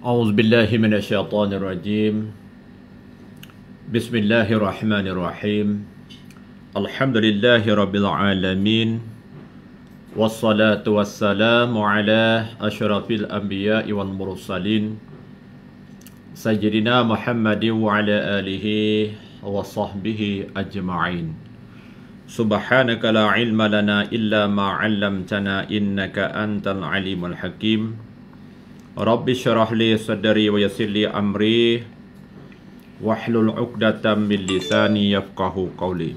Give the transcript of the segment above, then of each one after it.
أعوذ بالله من الشيطان الرجيم بسم الله الرحمن الرحيم الحمد لله رب العالمين والصلاة والسلام على أشرف الأنبياء والمرسلين سيدنا محمد وعلى آله وصحبه أجمعين سبحانك لا علم لنا إلا ما علمتنا إنك أنت العليم الحكيم رب اشرح لي صدري ويسر لي أمري واحلل عقدة من لساني يفقه قولي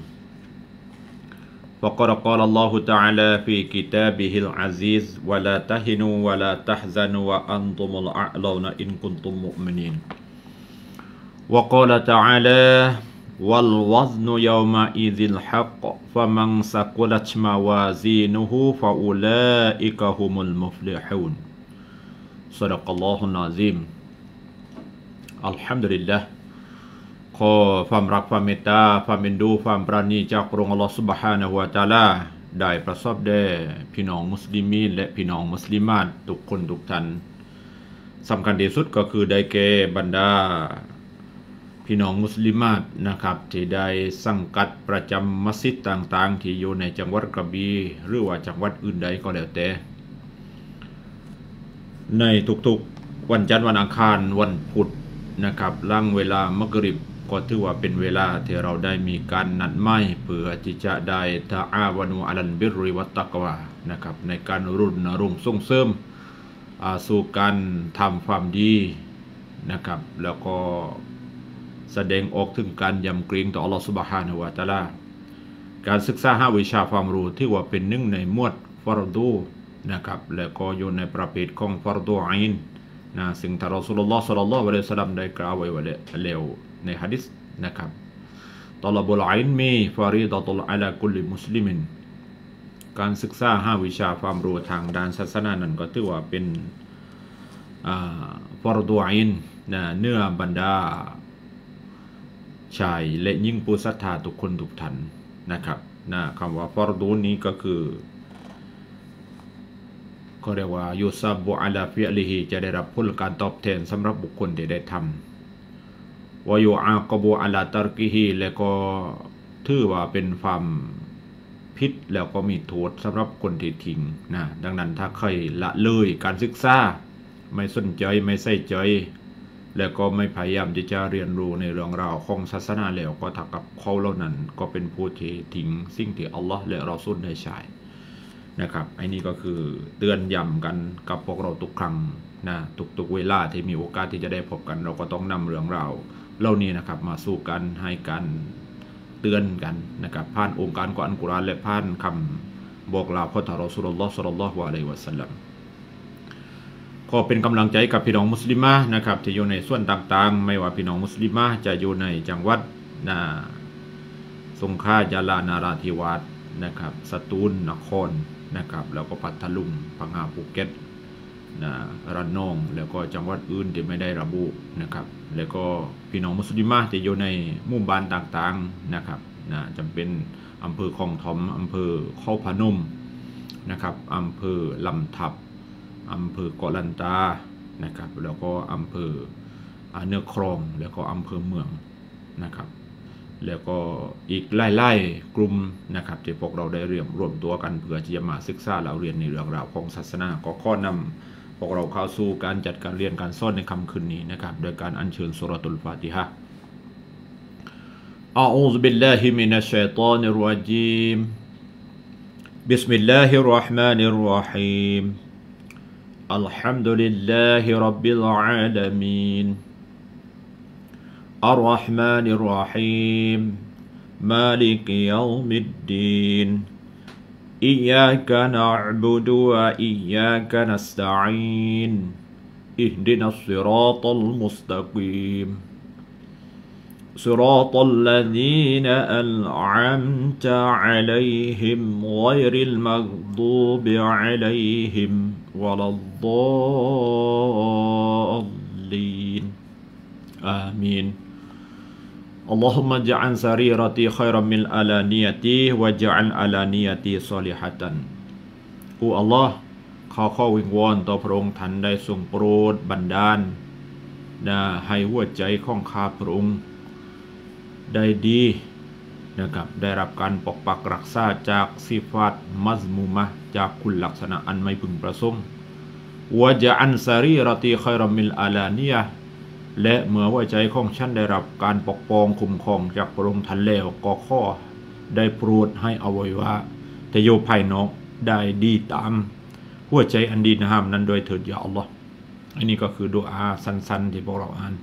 وقد قال الله تعالى في كتابه العزيز ولا تهنوا ولا تحزنوا وأنتم الأعلون إن كنتم مؤمنين وقال تعالى والوزن يومئذ الحق فمن ثقلت موازينه فأولئك هم المفلحون صدق الله العظيمอัลฮัมดุลิลละห์ขอความรักความเมตตาความเอ็นดูความปราณีจากพระองค์อัลลอฮฺซุบฮานะฮูวะตะอาลาได้ประสบแด่พี่น้องมุสลิมีนและพี่น้องมุสลิมาตทุกคนทุกท่านสำคัญที่สุดก็คือได้แก่บรรดาพี่น้องมุสลิมาตนะครับที่ได้สังกัดประจำมัสยิดต่างๆที่อยู่ในจังหวัดกระบี่หรือว่าจังหวัดอื่นใดก็แล้วแต่ในทุกๆวันจันทร์วันอังคารวันพุธนะครับหลังเวลามะกริบก็ถือว่าเป็นเวลาที่เราได้มีการนัดหมายเพื่อที่จะได้ตะอาวานูอะลัลบิรริวัตตักวานะครับในการรณรงค์ส่งเสริมสู่การทำความดีนะครับแล้วก็แสดงออกถึงการยำเกรงต่ออัลลอฮฺซุบฮานะฮูวะตะอาลาการศึกษาหาวิชาความรู้ที่ว่าเป็นหนึ่งในหมวดฟารดูนะครับและก็อยู่ในประเภทของฟารดูอินนะซึ่งท่านรอซูลุลลอฮ์ ศ็อลลัลลอฮุอะลัยฮิวะซัลลัมได้กล่าวไว้แล้วในหะดีษนะครับตอลาบุลอิลมีฟารีฎะตุลอะลากุลลิมุสลิมินการศึกษาหาวิชาความรู้ทางด้านศาสนานั้นก็ถือว่าเป็นฟารดูอินนะเนื้อบรรดาชายและหญิงผู้ศรัทธาทุกคนทุกท่านนะครับนะคำว่าฟารดูนี้ก็คือก็เรียกว่ายูซับบุอะลาฟิอลิฮิจะได้รับผลการตอบแทนสำหรับบุคคลที่ได้ทำวายูอากับูอะลาตารกิฮิและก็ถือว่าเป็นความผิดแล้วก็มีโทษสำหรับคนที่ทิ้งนะดังนั้นถ้าใครละเลยการศึกษาไม่สนใจไม่ใส่ใจแล้วก็ไม่พยายามที่จะเรียนรู้ในเรื่องราวของศาสนาแล้วก็เท่ากับเขาเหล่านั้นก็เป็นผู้ที่ทิ้งสิ่งที่อัลลอฮ์และรอซูลได้ใช้นะครับไอ้นี่ก็คือเตือนย้ำกันกับพวกเราทุกครั้งนะทุกเวลาที่มีโอกาสที่จะได้พบกันเราก็ต้องนำเรื่องราวเหล่านี้นะครับมาสู่กันให้กันเตือนกันนะครับผ่านองค์การของอัลกุรอานและผ่านคำบอกเล่าของท่านรอซูลุลลอฮ์ ศ็อลลัลลอฮุอะลัยฮิวะซัลลัมขอเป็นกำลังใจกับพี่น้องมุสลิมะนะครับที่อยู่ในส่วนต่างๆไม่ว่าพี่น้องมุสลิมะจะอยู่ในจังหวัดสงขลายะลานราธิวาสนะครับสตูลนครนะครับแล้วก็พัทลุงพังงาภูเก็ตระนองแล้วก็จังหวัดอื่นที่ไม่ได้ระบุนะครับแล้วก็พี่น้องมุสลิมะที่อยู่ในหมู่บ้านต่างๆนะครับจำเป็นอำเภอคลองถมอำเภอเขาพนมนะครับอำเภอลำทับอำเภอเกาะลันตานะครับแล้วก็อำเภอเนื้อครองแล้วก็อำเภอเมืองนะครับแล้วก็อีกไล่กลุ่มนะครับที่พวกเราได้รวมตัวกันเพื่อที่จะมาศึกษาเราเรียนในเรื่องราวของศาสนาก็ข้อนำพวกเราเข้าสู่การจัดการเรียนการสอนในค่ำคืนนี้นะครับโดยการอัญเชิญซูเราะตุลฟาติฮะอะอูซุบิลลาฮิมินัชชัยฏอนิรเราะญีมบิสมิลลาฮิรเราะห์มานิรเราะฮีมอัลฮัมดุลิลลาฮิร็อบบิลอาลามีนالرحمن الرحيم مالك يوم الدين إياك نعبد وإياك نستعين اهدنا الصراط المستقيم صراط الذين أنعمت عليهم غير المغضوب عليهم ولا الضالين آمين اللهم اجعل سريرتي خيرا من علانيتي واجعل علانيتي صالحة โอ้ Allah ขอวิงวอนต่อพระองค์ท่านได้ทรงโปรดบันดาลให้หัวใจของข้าพระองค์ได้ดีนะครับได้รับการปกปักรักษาจากสิฟาตมัซมูมะจากคุณลักษณะอันไม่พึงประสงค์วะจอันซารีรติคอยรมิลอาลานียะและเมื่อหัวใจของฉันได้รับการปกป้องคุ้มครองจากพระองค์ท่านแล้วก็ขอได้โปรดให้อวัยวะแต่โยภายนอกได้ดีตามหัวใจอันดีงามนั้นโดยเถิดยาอัลลอฮ์อันนี้ก็คือดุอาสั้นๆที่พวกเราอ่าน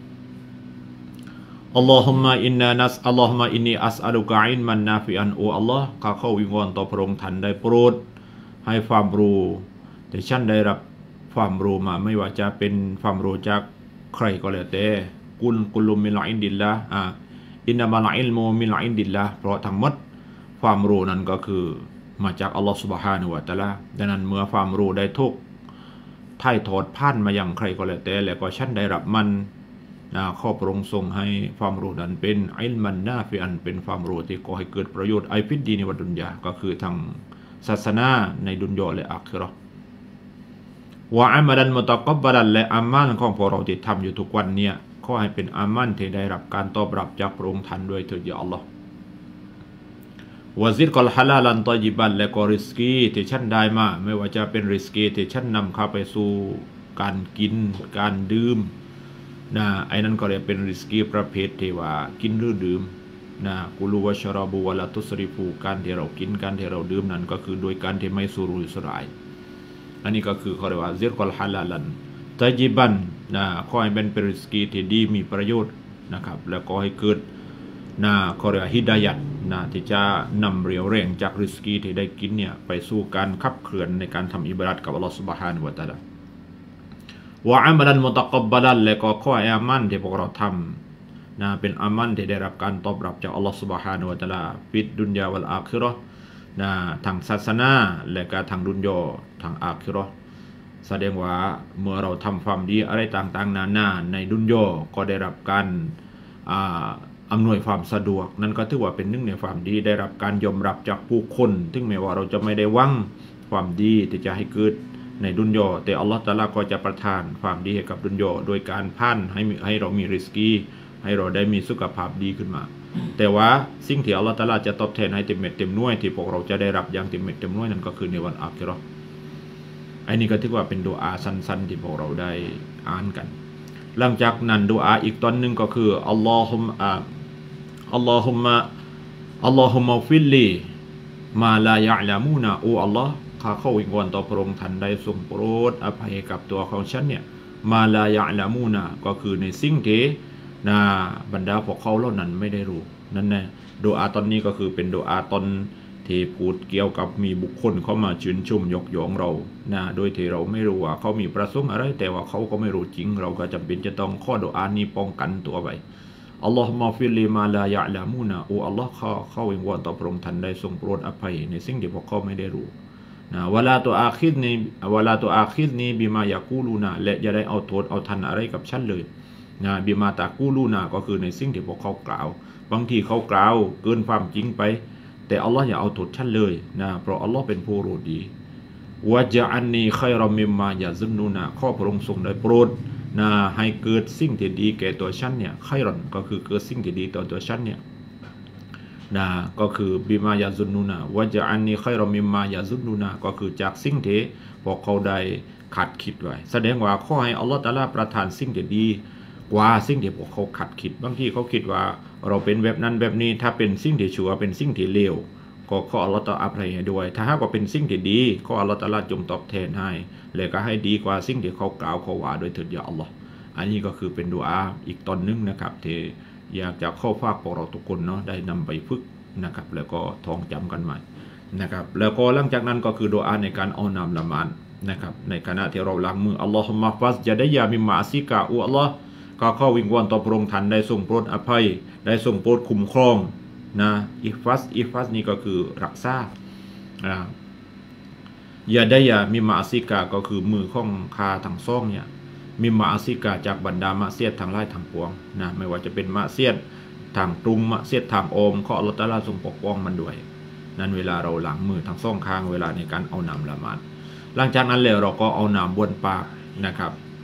อัลลอฮุมะอินนานัสอัลลอฮุมะอินนีอัสอัลุกะอิลมันนาฟิอันโออัลลอฮ์ข้าเข้าวิงวอนต่อพระองค์ท่านได้โปรดให้ความรู้แต่ฉันได้รับความรู้มาไม่ว่าจะเป็นความรู้จากใครก็แล้วแต่กุลุมิลอินดิลละอินนามาลอิลมูมิลอินดิลละเพราะทั้งหมดความรู้นั้นก็คือมาจากอัลลอฮ์ซุบฮานะฮูวะตะอาลาดังนั้นเมื่อความรู้ได้ทุกถ่ายทอดผ่านมาอย่างใครก็แล้วแต่แล้วก็ฉันได้รับมันข้อพระองค์ทรงให้ความรู้นั้นเป็นอิลมันนาฟิอันเป็นความรู้ที่ก่อให้เกิดประโยชน์ไอฟิดดีในวัฏดุนยาก็คือทางศาสนาในดุนยาและอาคิเราะห์วะอามัลันมุตะกับบะลันและอามัลของพวกเราที่ทำอยู่ทุกวันเนี่ยขอให้เป็นอามัลที่ได้รับการตอบรับจากพระองค์ท่านด้วยเถิดยาอัลลอฮ์วะซิรกัลฮะลาลันฏอยญิบันและก็ริสกีที่ฉันได้มาไม่ว่าจะเป็นริสกีที่ฉันนำเข้าไปสู่การกินการดื่มไอ้นั้นก็เรียกเป็นริสกีประเภทที่ว่ากินหรือดื่มกุลูวะชรบูวะละตุสริฟูการที่เรากินการที่เราดื่มนั้นก็คือโดยการที่ไม่สุรุ่ยสุร่ายอันนี้ก็คือเขาเรียกว่าซิรกัลฮะลาลันฏอยญิบันขอให้เป็นริสกีที่ดีมีประโยชน์นะครับแล้วก็ให้เกิดเขาเรียกฮิดายัตที่จะนำเรียวแรงจากริสกีที่ได้กินเนี่ยไปสู่การขับเคลื่อนในการทำอิบาดัตกับอัลลอฮฺซุบฮานะฮูวะตะอาลาวะอามัลันมุตะกับบะลันและก็ข้ออามันที่พวกเราทำเป็นอามันที่ได้รับการตอบรับจากอัลลอฮฺซุบฮานะฮูวะตะอาลาฟิดดุนยาวัลอาคิเราะห์ทางศาสนาและก็ทางดุนยาทางอาคิเราะห์แสดงว่าเมื่อเราทำความดีอะไรต่างๆนานาในดุนยาก็ได้รับการอำนวยความสะดวกนั่นก็ถือว่าเป็นหนึ่งในความดีได้รับการยอมรับจากผู้คนถึงแม้ว่าเราจะไม่ได้หวังความดีที่จะให้เกิดในดุนยาแต่อัลลอฮฺตะอาลาก็จะประทานความดีให้กับดุนยาโดยการพันให้เรามีริสกีให้เราได้มีสุขภาพดีขึ้นมาแต่ว่าสิ่งที่อัลลอฮฺตะอาลาจะตอบแทนให้เต็มเม็ดเต็มหน่วยที่พวกเราจะได้รับอย่างเต็มเม็ดเต็มหน่วยนั่นก็คือในวันอาคิเราะห์อันนี้ก็ถือว่าเป็นดุอาสั้นๆที่พวกเราได้อ่านกันหลังจากนั้นดุอาอีกตอนหนึ่งก็คืออัลลอฮุมะฟิลลีมาลายะลามูนาโออัลลอฮ์ข้าเข้าวิงวอนต่อพระองค์ท่านได้ทรงโปรดอภัยกับตัวของฉันเนี่ยมาลายะลามูนาก็คือในสิ่งที่บรรดาพวกเขาเหล่านั้นไม่ได้รู้นั่นแน่ดุอาตอนนี้ก็คือเป็นดุอาตอนที่พูดเกี่ยวกับมีบุคคลเข้ามาชื่นชมยกย่องเราโดยที่เราไม่รู้ว่าเขามีประสงค์อะไรแต่ว่าเขาก็ไม่รู้จริงเราก็จำเป็นจะต้องข้อดุอานี้ป้องกันตัวไว้อัลลอฮุมะฟิลลิมาลายะลามูนาโออัลลอฮ์เข้าวิงวอนต่อพระองค์ท่านได้ทรงโปรดอภัยในสิ่งที่พวกเขาไม่ได้รู้วะลาตุอาคิดนีบิมายากูลูนาและอย่าได้เอาโทษเอาทันอะไรกับฉันเลยบิมาตากูลูนาก็คือในสิ่งที่พวกเขากล่าวบางทีเขากล่าวเกินความจริงไปแต่อัลลอฮ์อย่าเอาโทษฉันเลยเพราะอัลลอฮ์เป็นผู้รู้ดีวะจอันนีค็อยรอมิมมายาซุนนูนาข้อพระองค์ทรงได้โปรดให้เกิดสิ่งที่ดีแก่ตัวฉันเนี่ยค็อยรอนก็คือเกิดสิ่งที่ดีต่อตัวฉันเนี่ยก็คือบิมายาซุนนูนาวะจอันนีค็อยรอมิมมายาซุนนูนาก็คือจากสิ่งที่พวกเขาได้ขัดคิดไว้แสดงว่าข้อให้อัลลอฮ์ตะอาลาประทานสิ่งที่ดีกว่าสิ่งที่พวกเขาขัดคิดบางทีเขาคิดว่าเราเป็นแบบนั้นแบบนี้ถ้าเป็นสิ่งที่ชั่วเป็นสิ่งที่เลวก็ขออัลลอฮ์ตะอาลาอภัยให้ด้วยถ้าหากว่าเป็นสิ่งที่ดีขออัลลอฮ์ตะอาลาจงตอบแทนให้และก็ให้ดีกว่าสิ่งที่เขากล่าวเขาว่าโดยเถิดยาอัลลอฮ์อันนี้ก็คือเป็นดุอาอีกตอนนึงนะครับที่อยากจะเข้าฝากพวกเราทุกคนเนาะได้นำไปฝึกนะครับแล้วก็ท่องจำกันใหม่นะครับแล้วก็หลังจากนั้นก็คือดุอาในการเอาน้ำละหมาดนะครับในขณะที่เราล้างมืออัลลอฮุมะฟัสจะได้ยามิมมาซิกาอูอัลลอฮ์ก็เข้าวิงวอนต่อพระองค์ท่านได้ทรงโปรดอภัยได้ทรงโปรดคุ้มครองอิฟัสนี่ก็คือรักษายาได้ยามิมมาซิกาก็คือมือของคาทั้งซ่องเนี่ยมิมมาซิกาจากบรรดามะเสียดทางไล่ทางปวงไม่ว่าจะเป็นมะเสียดทางตรุงมะเสียดทางโอมขออัลลอฮฺตะอาลาทรงปกป้องมันด้วยนั้นเวลาเราล้างมือทั้งซ่องข้างเวลาในการเอาน้ำละหมาดหลังจากนั้นแล้วเราก็เอาน้ำบ้วนปากนะครับ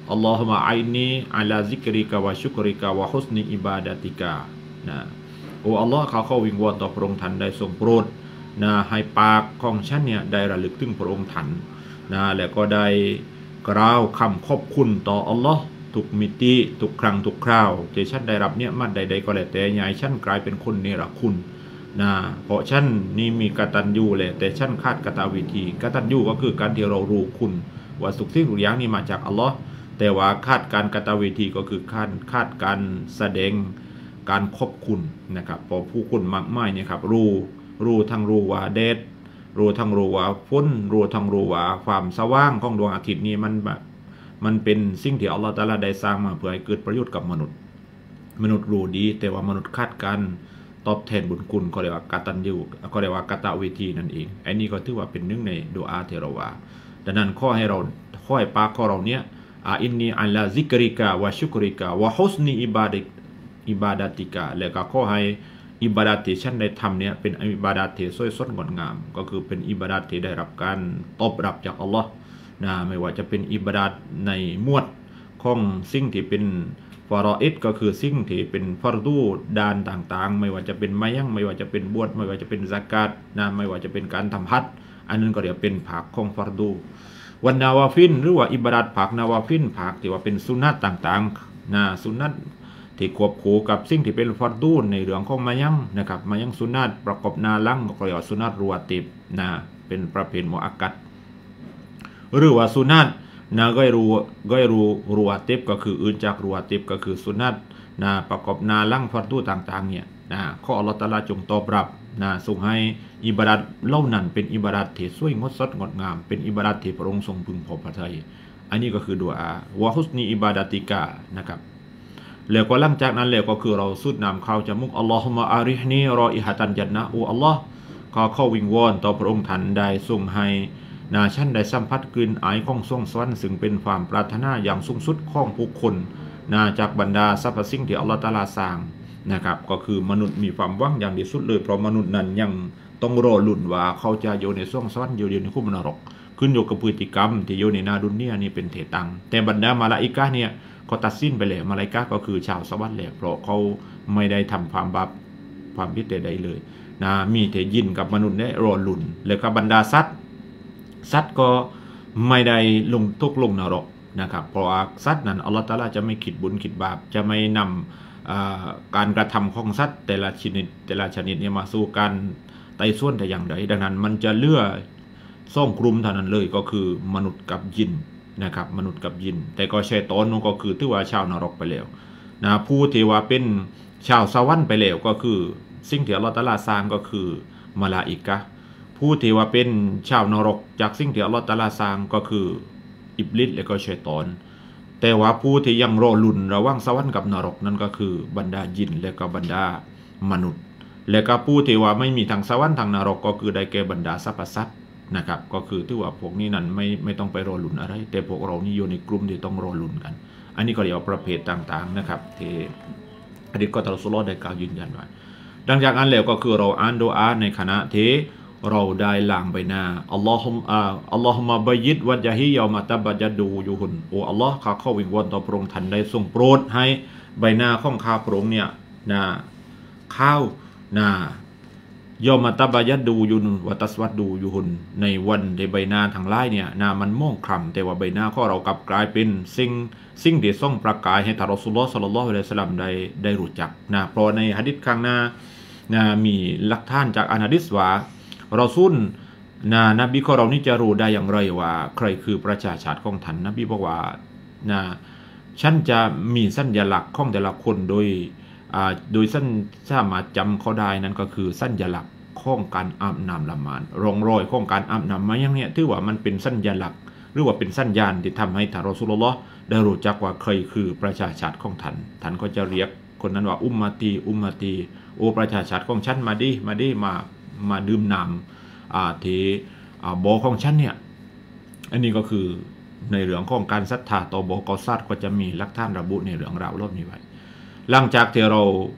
อัลลอฮุมะอินีอัลาซิกริกะวะชุกริกะวะฮุสนิอิบาดะติกะนะโอ้อัลลอฮ์เขาวิงวอนต่อพระองค์ท่านได้ทรงโปรดนะให้ปากของฉันเนี่ยได้ระลึกถึงพระองค์ท่านนะแล้วก็ได้กล่าวคำขอบคุณต่ออัลลอฮ์ทุกมิติทุกครั้งทุกคราวที่ฉันได้รับเนี่ยมันใดๆก็แล้วแต่ยายฉันกลายเป็นคนเนรคุณนะเพราะฉันนี่มีกตัญญูแหละแต่ฉันขาดกตวิธีกตัญญูก็คือการที่เรารู้คุณว่าสุขสิ่งทุกอย่างนี่มาจากอัลลอฮ์แต่ว่าขาดการกตวิธีก็คือขาดการแสดงการขอบคุณนะครับพอผู้คุณมากมายเนี่ยครับรู้ทั้งรู้ว่าแดดรู้ทั้งรู้ว่าฝนรู้ทั้งรู้ว่าความสว่างของดวงอาทิตย์นี้มันเป็นสิ่งที่อัลลอฮฺตะอาลาได้สร้างมาเพื่อให้เกิดประโยชน์กับมนุษย์รู้ดีแต่ว่ามนุษย์ขาดการตอบแทนบุญคุณก็เรียกว่ากตัญญูก็เรียกว่ากตวิธีนั่นเองอันนี้ก็ถือว่าเป็นหนึ่งในดุอาที่เราว่าดังนั้นข้อให้ปากของเราเนี้ยอินนีอัลลาซิกริกะวะชุกริกะวะฮุสนีอิบาดะติกะแล้วก็ข้อให้อิบาดะที่ฉันได้ทำเนี่ยเป็นอิบาดะที่สวยสดงดงามก็คือเป็นอิบาดะที่ได้รับการตอบรับจากอัลลอฮ์นะไม่ว่าจะเป็นอิบาดะในหมวดของสิ่งที่เป็นฟารออิดก็คือสิ่งที่เป็นฟารดูด้านต่างๆไม่ว่าจะเป็นมายังไม่ว่าจะเป็นบวชไม่ว่าจะเป็นซากาตนะไม่ว่าจะเป็นการทำฮัจญ์อันนั้นก็เรียกเป็นภาคของฟารดูวันนาวาฟินหรือว่าอิบาดะภาคนาวาฟินภาคที่ว่าเป็นสุนัตต่างๆนะสุนัตที่ควบคู่กับสิ่งที่เป็นฟารดูในเรื่องของมายังนะครับมายังสุนัตประกอบนาลังก็เรียกว่าสุนัตรัวติบนะเป็นประเภทมุอักกัดหรือว่าสุนัตนะก็รู้รัวติบก็คืออื่นจากรัวติบก็คือสุนัตนะประกอบนาลังฟารดูต่างๆเนี่ยนะข้ออัลลอฮฺตะอาลาจงตอบรับนะส่งให้อิบาดัตเล่านั้นเป็นอิบาดัตที่สวยงดสดงดงามเป็นอิบาดัตที่พระองค์ทรงพึงพอพระทัยอันนี้ก็คือดุอาวะฮุสนีอิบาดะติกะนะครับแล้วก็หลังจากนั้นแล้วก็คือเราสุดนำเข้าจมุกอัลลอฮุมะอาริฮนีรออิฮะตันจันนะโอ้อัลลอฮ์ขอเข้าวิงวอนต่อพระองค์ท่านได้ทรงให้นาฉันได้สัมผัสกลิ่นอายของทรงสวรรค์ซึ่งเป็นความปรารถนาอย่างสูงสุดของผู้คนจากบรรดาสรรพสิ่งที่อัลลอฮ์ตะอาลาสร้างนะครับก็คือมนุษย์มีความหวังอย่างที่สุดเลยเพราะมนุษย์นั้นยังต้องรอลุ้นว่าเขาจะอยู่ในช่วงสวรรค์อยู่ในคุมนรกขึ้นอยู่กับพฤติกรรมที่อยู่ในนาดุนเนี่ยนี่เป็นเถตังแต่บรรดามาลาอิกะห์เนี่ยเขาตัดสินไปแล้วมาลาอิกะห์ก็คือชาวสวรรค์แล้วเพราะเขาไม่ได้ทำความบาปความผิดใดๆเลยนะมีแต่ยินกับมนุษย์ได้รอลุ้นแล้วก็บรรดาสัตว์ก็ไม่ได้ลงทุกลงนรกนะครับเพราะว่าสัตว์นั้นอัลลอฮฺตะอาลาจะไม่คิดบุญคิดบาปจะไม่นำการกระทำของสัตว์แต่ละชนิดเนี่ยมาสู่การไต่สวนแต่อย่างใดดังนั้นมันจะเลือกซ่องกลุ่มเท่านั้นเลยก็คือมนุษย์กับยินนะครับมนุษย์กับยินแต่ก็ชัยฏอนก็คือถือว่าชาวนรกไปแล้วนะผู้ที่ว่าเป็นชาวสวรรค์ไปแล้วก็คือสิ่งที่อัลเลาะห์ตะอาลาสร้างก็คือมลาอิกะห์ผู้ที่ว่าเป็นชาวนรกจากสิ่งที่อัลเลาะห์ตะอาลาสร้างก็คืออิบลิสและก็ชัยฏอนแต่ว่าผู้ที่ยังรอลุ้นระหว่างสวรรค์กับนรกนั่นก็คือบรรดายินและก็บรรดามนุษย์และก็ผู้ที่ว่าไม่มีทางสวรรค์ทางนรกก็คือได้แก่บรรดาสรรพสัตว์นะครับก็คือที่ว่าพวกนี้นั้นไม่ต้องไปรอลุ้นอะไรแต่พวกเรานี่อยู่ในกลุ่มที่ต้องรอลุ้นกันอันนี้ก็เรียกว่าประเภทต่างๆนะครับที่หะดีษของท่านรอซูลุลลอฮ์ได้กล่าวยืนยันไว้ดังจากนั้นแล้วก็คือเราอ่านดุอาในขณะที่เราได้ล้างใบหน้าอัลลอฮุมะบัยิดวัจฮิยอมะตับจัดดูยูฮุนโอ้อัลลอฮ์ข้าเข้าวิงวอนต่อพระองค์ท่านได้ทรงโปรดให้ใบหน้าของข้าพระองค์เนี่ยข้าวยอมมาตบายัดดูยุนวัตัสวัดดูยุหุนในวันในใบหน้าทางไล่เนี่ยมันม่วงคล้ำแต่ว่าใบหน้าของเรากลับกลายเป็นสิ่งที่ส่องประกายให้ท่านรอซูลุลลอฮ์ ศ็อลลัลลอฮุอะลัยฮิวะซัลลัมได้รู้จักเพราะในหะดีษข้างหน้ามีหลักฐานจากหะดีษว่ารอซูลนบีของเรานี่จะรู้ได้อย่างไรว่าใครคือประชาชาติของท่านนบีบอกว่าฉันจะมีสัญลักษณ์ของแต่ละคนโดยสามารถจำเขาได้นั่นก็คือสัญลักษณ์ของการอาบน้ำละหมาดร่องรอยของการอาบน้ำมาอย่างเนี้ยถือว่ามันเป็นสัญลักษณ์หรือว่าเป็นสัญญาณที่ทำให้ท่านรอซูลุลลอฮ์ได้รู้จักว่าใครคือประชาชาติของท่านก็จะเรียกคนนั้นว่าอุมมะตีโอประชาชาติของฉันมาดื่มน้ำที่บ่อของฉันเนี่ยอันนี้ก็คือในเรื่องของการศรัทธาต่อบ่อกอซัดก็จะมีหลักฐานระบุในเรื่องราวรอบนี้ไว้หลังจากที่เรา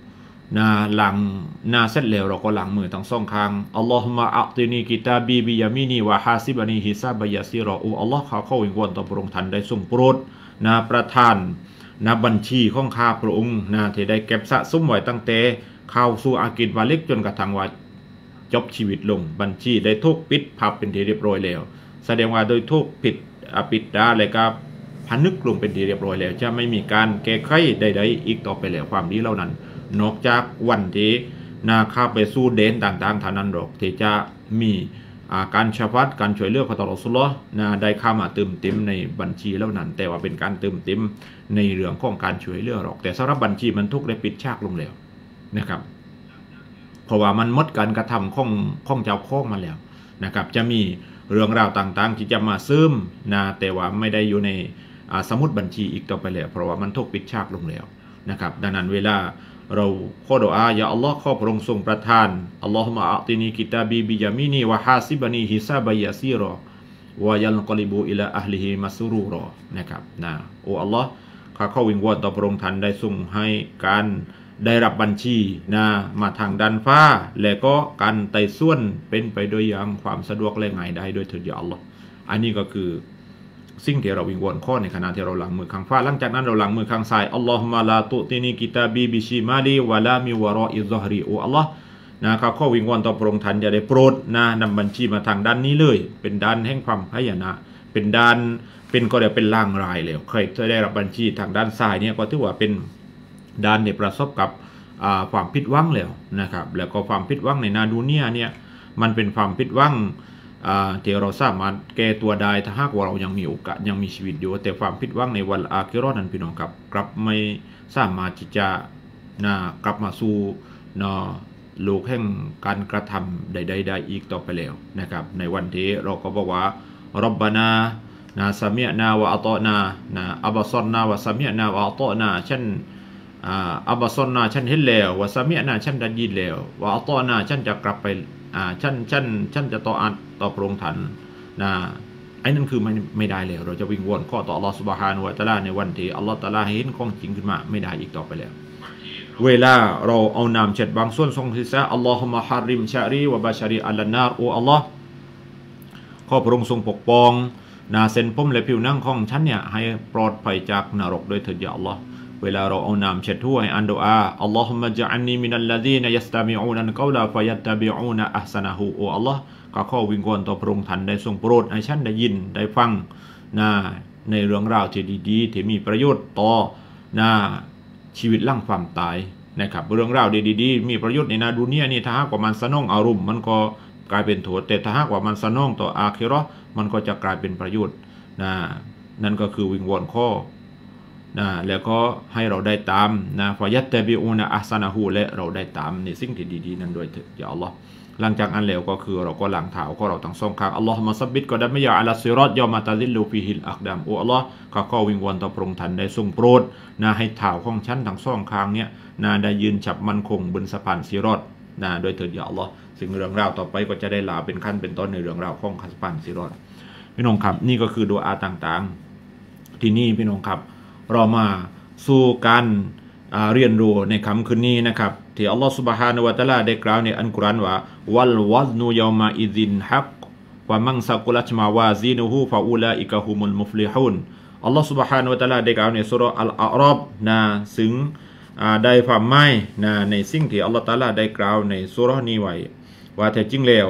หลังเสร็จแล้วเราก็หลังมือทั้งสองข้างอัลลอฮุมะอัตินีกิตาบีบิยามินีวะฮาซิบานีฮิซาบยาซิรออัลลอฮ์เขาวิงวอนต่อพระองค์ท่านได้ทรงโปรดประทานบัญชีของข้าพระองค์ที่ได้เก็บสะสมไว้ตั้งแต่เข้าสู่อากิดวาลิกจนกระทั่งว่าจบชีวิตลงบัญชีได้ถูกปิดพับเป็นที่เรียบร้อยแล้วแสดงว่าโดยถูกปิดได้เลยครับพนึกลงเป็นที่เรียบร้อยแล้วจะไม่มีการแก้ไขใดๆอีกต่อไปแล้วความดีเหล่านั้นนอกจากวันที่ข้าไปสู้เดนต่างๆเท่านั้นหรอกที่จะมีการชฟัดการช่วยเหลือของอัลลอฮฺซุลลอฮ์ได้เข้ามาเติมเต็มในบัญชีแล้วนั้นแต่ว่าเป็นการเติมเต็มในเรื่องของการช่วยเหลือหรอกแต่สำหรับบัญชีมันทุกได้ปิดฉากลงแล้วนะครับเพราะว่ามันหมดการกระทำของเจ้าของมาแล้วนะครับจะมีเรื่องราวต่างๆที่จะมาซึมแต่ว่าไม่ได้อยู่ในสมุดบัญชีอีกต่อไปแล้วเพราะว่ามันทุกปิดฉากลงแล้วนะครับดังนั้นเวลาเราขอดุอาอย่าอัลลอฮ์ขอพระองค์ทรงประทานอัลลอฮุมะอัตินีกิตาบีบิยามินีวะฮาซิบานีฮิซาบยาซีรอวะยัลกอลิบูอิลาอัลลิฮิมัสรูรอนะครับโอ้อัลลอฮ์ข้าขอวิงวอนต่อพระองค์ท่านได้ทรงให้การได้รับบัญชีมาทางด้านฟ้าและก็การไต่ส่วนเป็นไปโดยอย่างความสะดวกและง่ายได้โดยเถิดอย่าอัลลอฮ์อันนี้ก็คือสิ่งที่เราวิงวอนข้อในขณะที่เราหลังมือข้างฟ้าหลังจากนั้นเราหลังมือข้างซ้ายอัลลอฮุมะลาตุตินีกิตาบีบิชิมาลีวะลามิวะรออิซอฮรีโออัลลอฮ์นะครับข้อวิงวอนต่อพระองค์ท่านจะได้โปรดนำบัญชีมาทางด้านนี้เลยเป็นด้านแห่งความพยนะเป็นด้านก็เดี๋ยวเป็นล่างรายแล้วใครจะได้รับบัญชีทางด้านซ้ายเนี่ยก็ถือว่าเป็นด้านที่ประสบกับความผิดหวังแล้วนะครับแล้วก็ความผิดหวังในนาดูเนียเนี่ยมันเป็นความผิดหวังที่เราสามารถแก้ตัวได้ถ้าหากว่าเรายังมีโอกาสยังมีชีวิตอยู่แต่ความผิดหวังในวันอาคิเราะห์นั้นพี่น้องครับกลับไม่สามารถที่จะกลับมาสู่โลกแห่งการกระทำใดๆได้อีกต่อไปแล้วนะครับในวันที่เราก็บอกว่าร็อบบานาซามิอะนาวะอะตอนาอับซอรนาวะซามิอะนาวะอะตอนาฉันอับซอรนาฉันเห็นแล้ววะซามิอะนาฉันได้ยินแล้ววะอะตอนาฉันจะกลับไปฉันจะต่อพระองค์ท่านไอ้นั่นคือไม่ได้แล้วเราจะวิงวอนข้อต่ออัลลอฮฺซุบฮานะฮูวะตะอาลาในวันที่อัลลอฮฺตะอาลาเห็นของจริงขึ้นมาไม่ได้อีกต่อไปแล้วเวลาเราเอาน้ำเช็ดบางส่วนทรงศีรษะอัลลอฮุมะฮาริมชะรีวะบาชารีอัลลนารโออัลลอฮ์ข้อพระองค์ทรงปกป้องเส้นผมและผิวหนังของฉันเนี่ยให้ปลอดภัยจากนรกโดยเถิดอย่าอัลลอฮ์เวลาเราเอาน้ำเช็ดทั่วให้อันดุอาอัลลอฮุมะญะอันนีมินัลลซีนยัสตะมิอูนัลกอลาฟะยัตตะบิอูนอัฮซะนะฮูโออัลลอฮ์ข้อวิงวอนต่อพระองค์ท่านได้ทรงโปรดให้ฉันได้ยินได้ฟังในเรื่องราวที่ดีๆที่มีประโยชน์ต่อชีวิตหลังความตายนะครับเรื่องราวดีๆมีประโยชน์ในนาดุเนียนี่ถ้าหากว่ามันสนองอารมณ์มันก็กลายเป็นโทษแต่ถ้าหากว่ามันสนองต่ออาคิเราะห์มันก็จะกลายเป็นประโยชน์นั่นก็คือวิงวอนข้อแล้วก็ให้เราได้ตามฟายัตตะบิอูนอัฮซะนะฮูและเราได้ตามในสิ่งที่ดีๆนั้นด้วยเถิดอย่าอัลลอฮ์หลังจากนั้นแล้วก็คือเราก็ล้างเท้าก็เราทั้งสองข้างอัลลอฮุมะซับบิตกอดามะยะอะลาซิรอตยอมะตะซิลลูฟิฮิลอักดามโอ้อัลลอฮ์ข้าวิงวอนต่อพระองค์ท่านได้ทรงโปรดให้เท้าของฉันทั้งสองข้างเนี่ยได้ยืนฉับมั่นคงบนสะพานซิรอตโดยเถิดอย่าอัลลอฮ์สิ่งเรื่องราวต่อไปก็จะได้ลาเป็นขั้นเป็นตอนในเรื่องราวของสะพานซิรอตพี่น้องครับนี่ก็คือดุอาต่างๆที่นี่พี่น้องครับเรามาสู่การเรียนรู้ในค่ำคืนนี้นะครับที่อัลลอฮฺซุบฮานะฮูวะตะอาลาได้กล่าวในอัลกุรอานว่าวัลวัซนูยอมาอิซินฮักวะมังซะกุลัตมาวาซีนุฮูฟะอูลาอิกะฮุมุลมุฟลิฮูนอัลลอฮฺซุบฮานะฮูวะตะอาลาได้กล่าวในซูเราะห์อัลอาราฟซึ่งได้ความหมายในสิ่งที่อัลลอฮฺตะอาลาได้กล่าวในซูเราะห์นี้ไว้ว่าแท้จริงแล้ว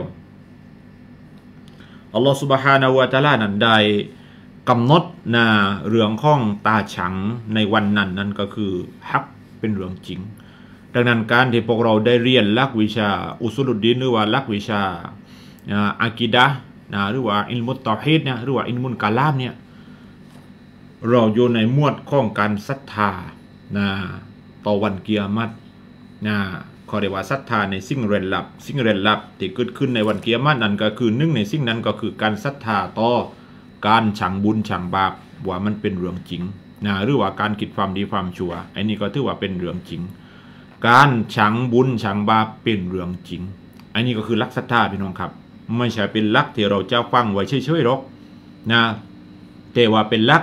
อัลลอฮฺซุบฮานะฮูวะตะอาลานั้นได้กำหนดเรื่องของตาฉังในวันนั้นนั่นก็คือฮักเป็นเรื่องจริงดังนั้นการที่พวกเราได้เรียนหลักวิชาอุซูลุดดีนหรือว่าหลักวิชาอากีดะห์หรือว่าอิลมุตตอฮีดหรือว่าอิลมุลกะลามเนี่ยเราอยู่ในหมวดของการศรัทธาต่อวันกิยามัตเขาเรียกว่าศรัทธาในสิ่งเร้นลับที่เกิดขึ้นในวันกิยามัตนั่นก็คือหนึ่งในสิ่งนั้นก็คือการศรัทธาต่อการฉังบุญฉังบาปว่ามันเป็นเรื่องจริงหรือว่าการคิดความดีความชั่วอันนี้ก็ถือว่าเป็นเรื่องจริงการฉังบุญฉังบาปเป็นเรื่องจริงอันนี้ก็คือหลักศรัทธาพี่น้องครับไม่ใช่เป็นหลักที่เราจะฟังไว้เฉยๆหรอกแต่ว่าเป็นหลัก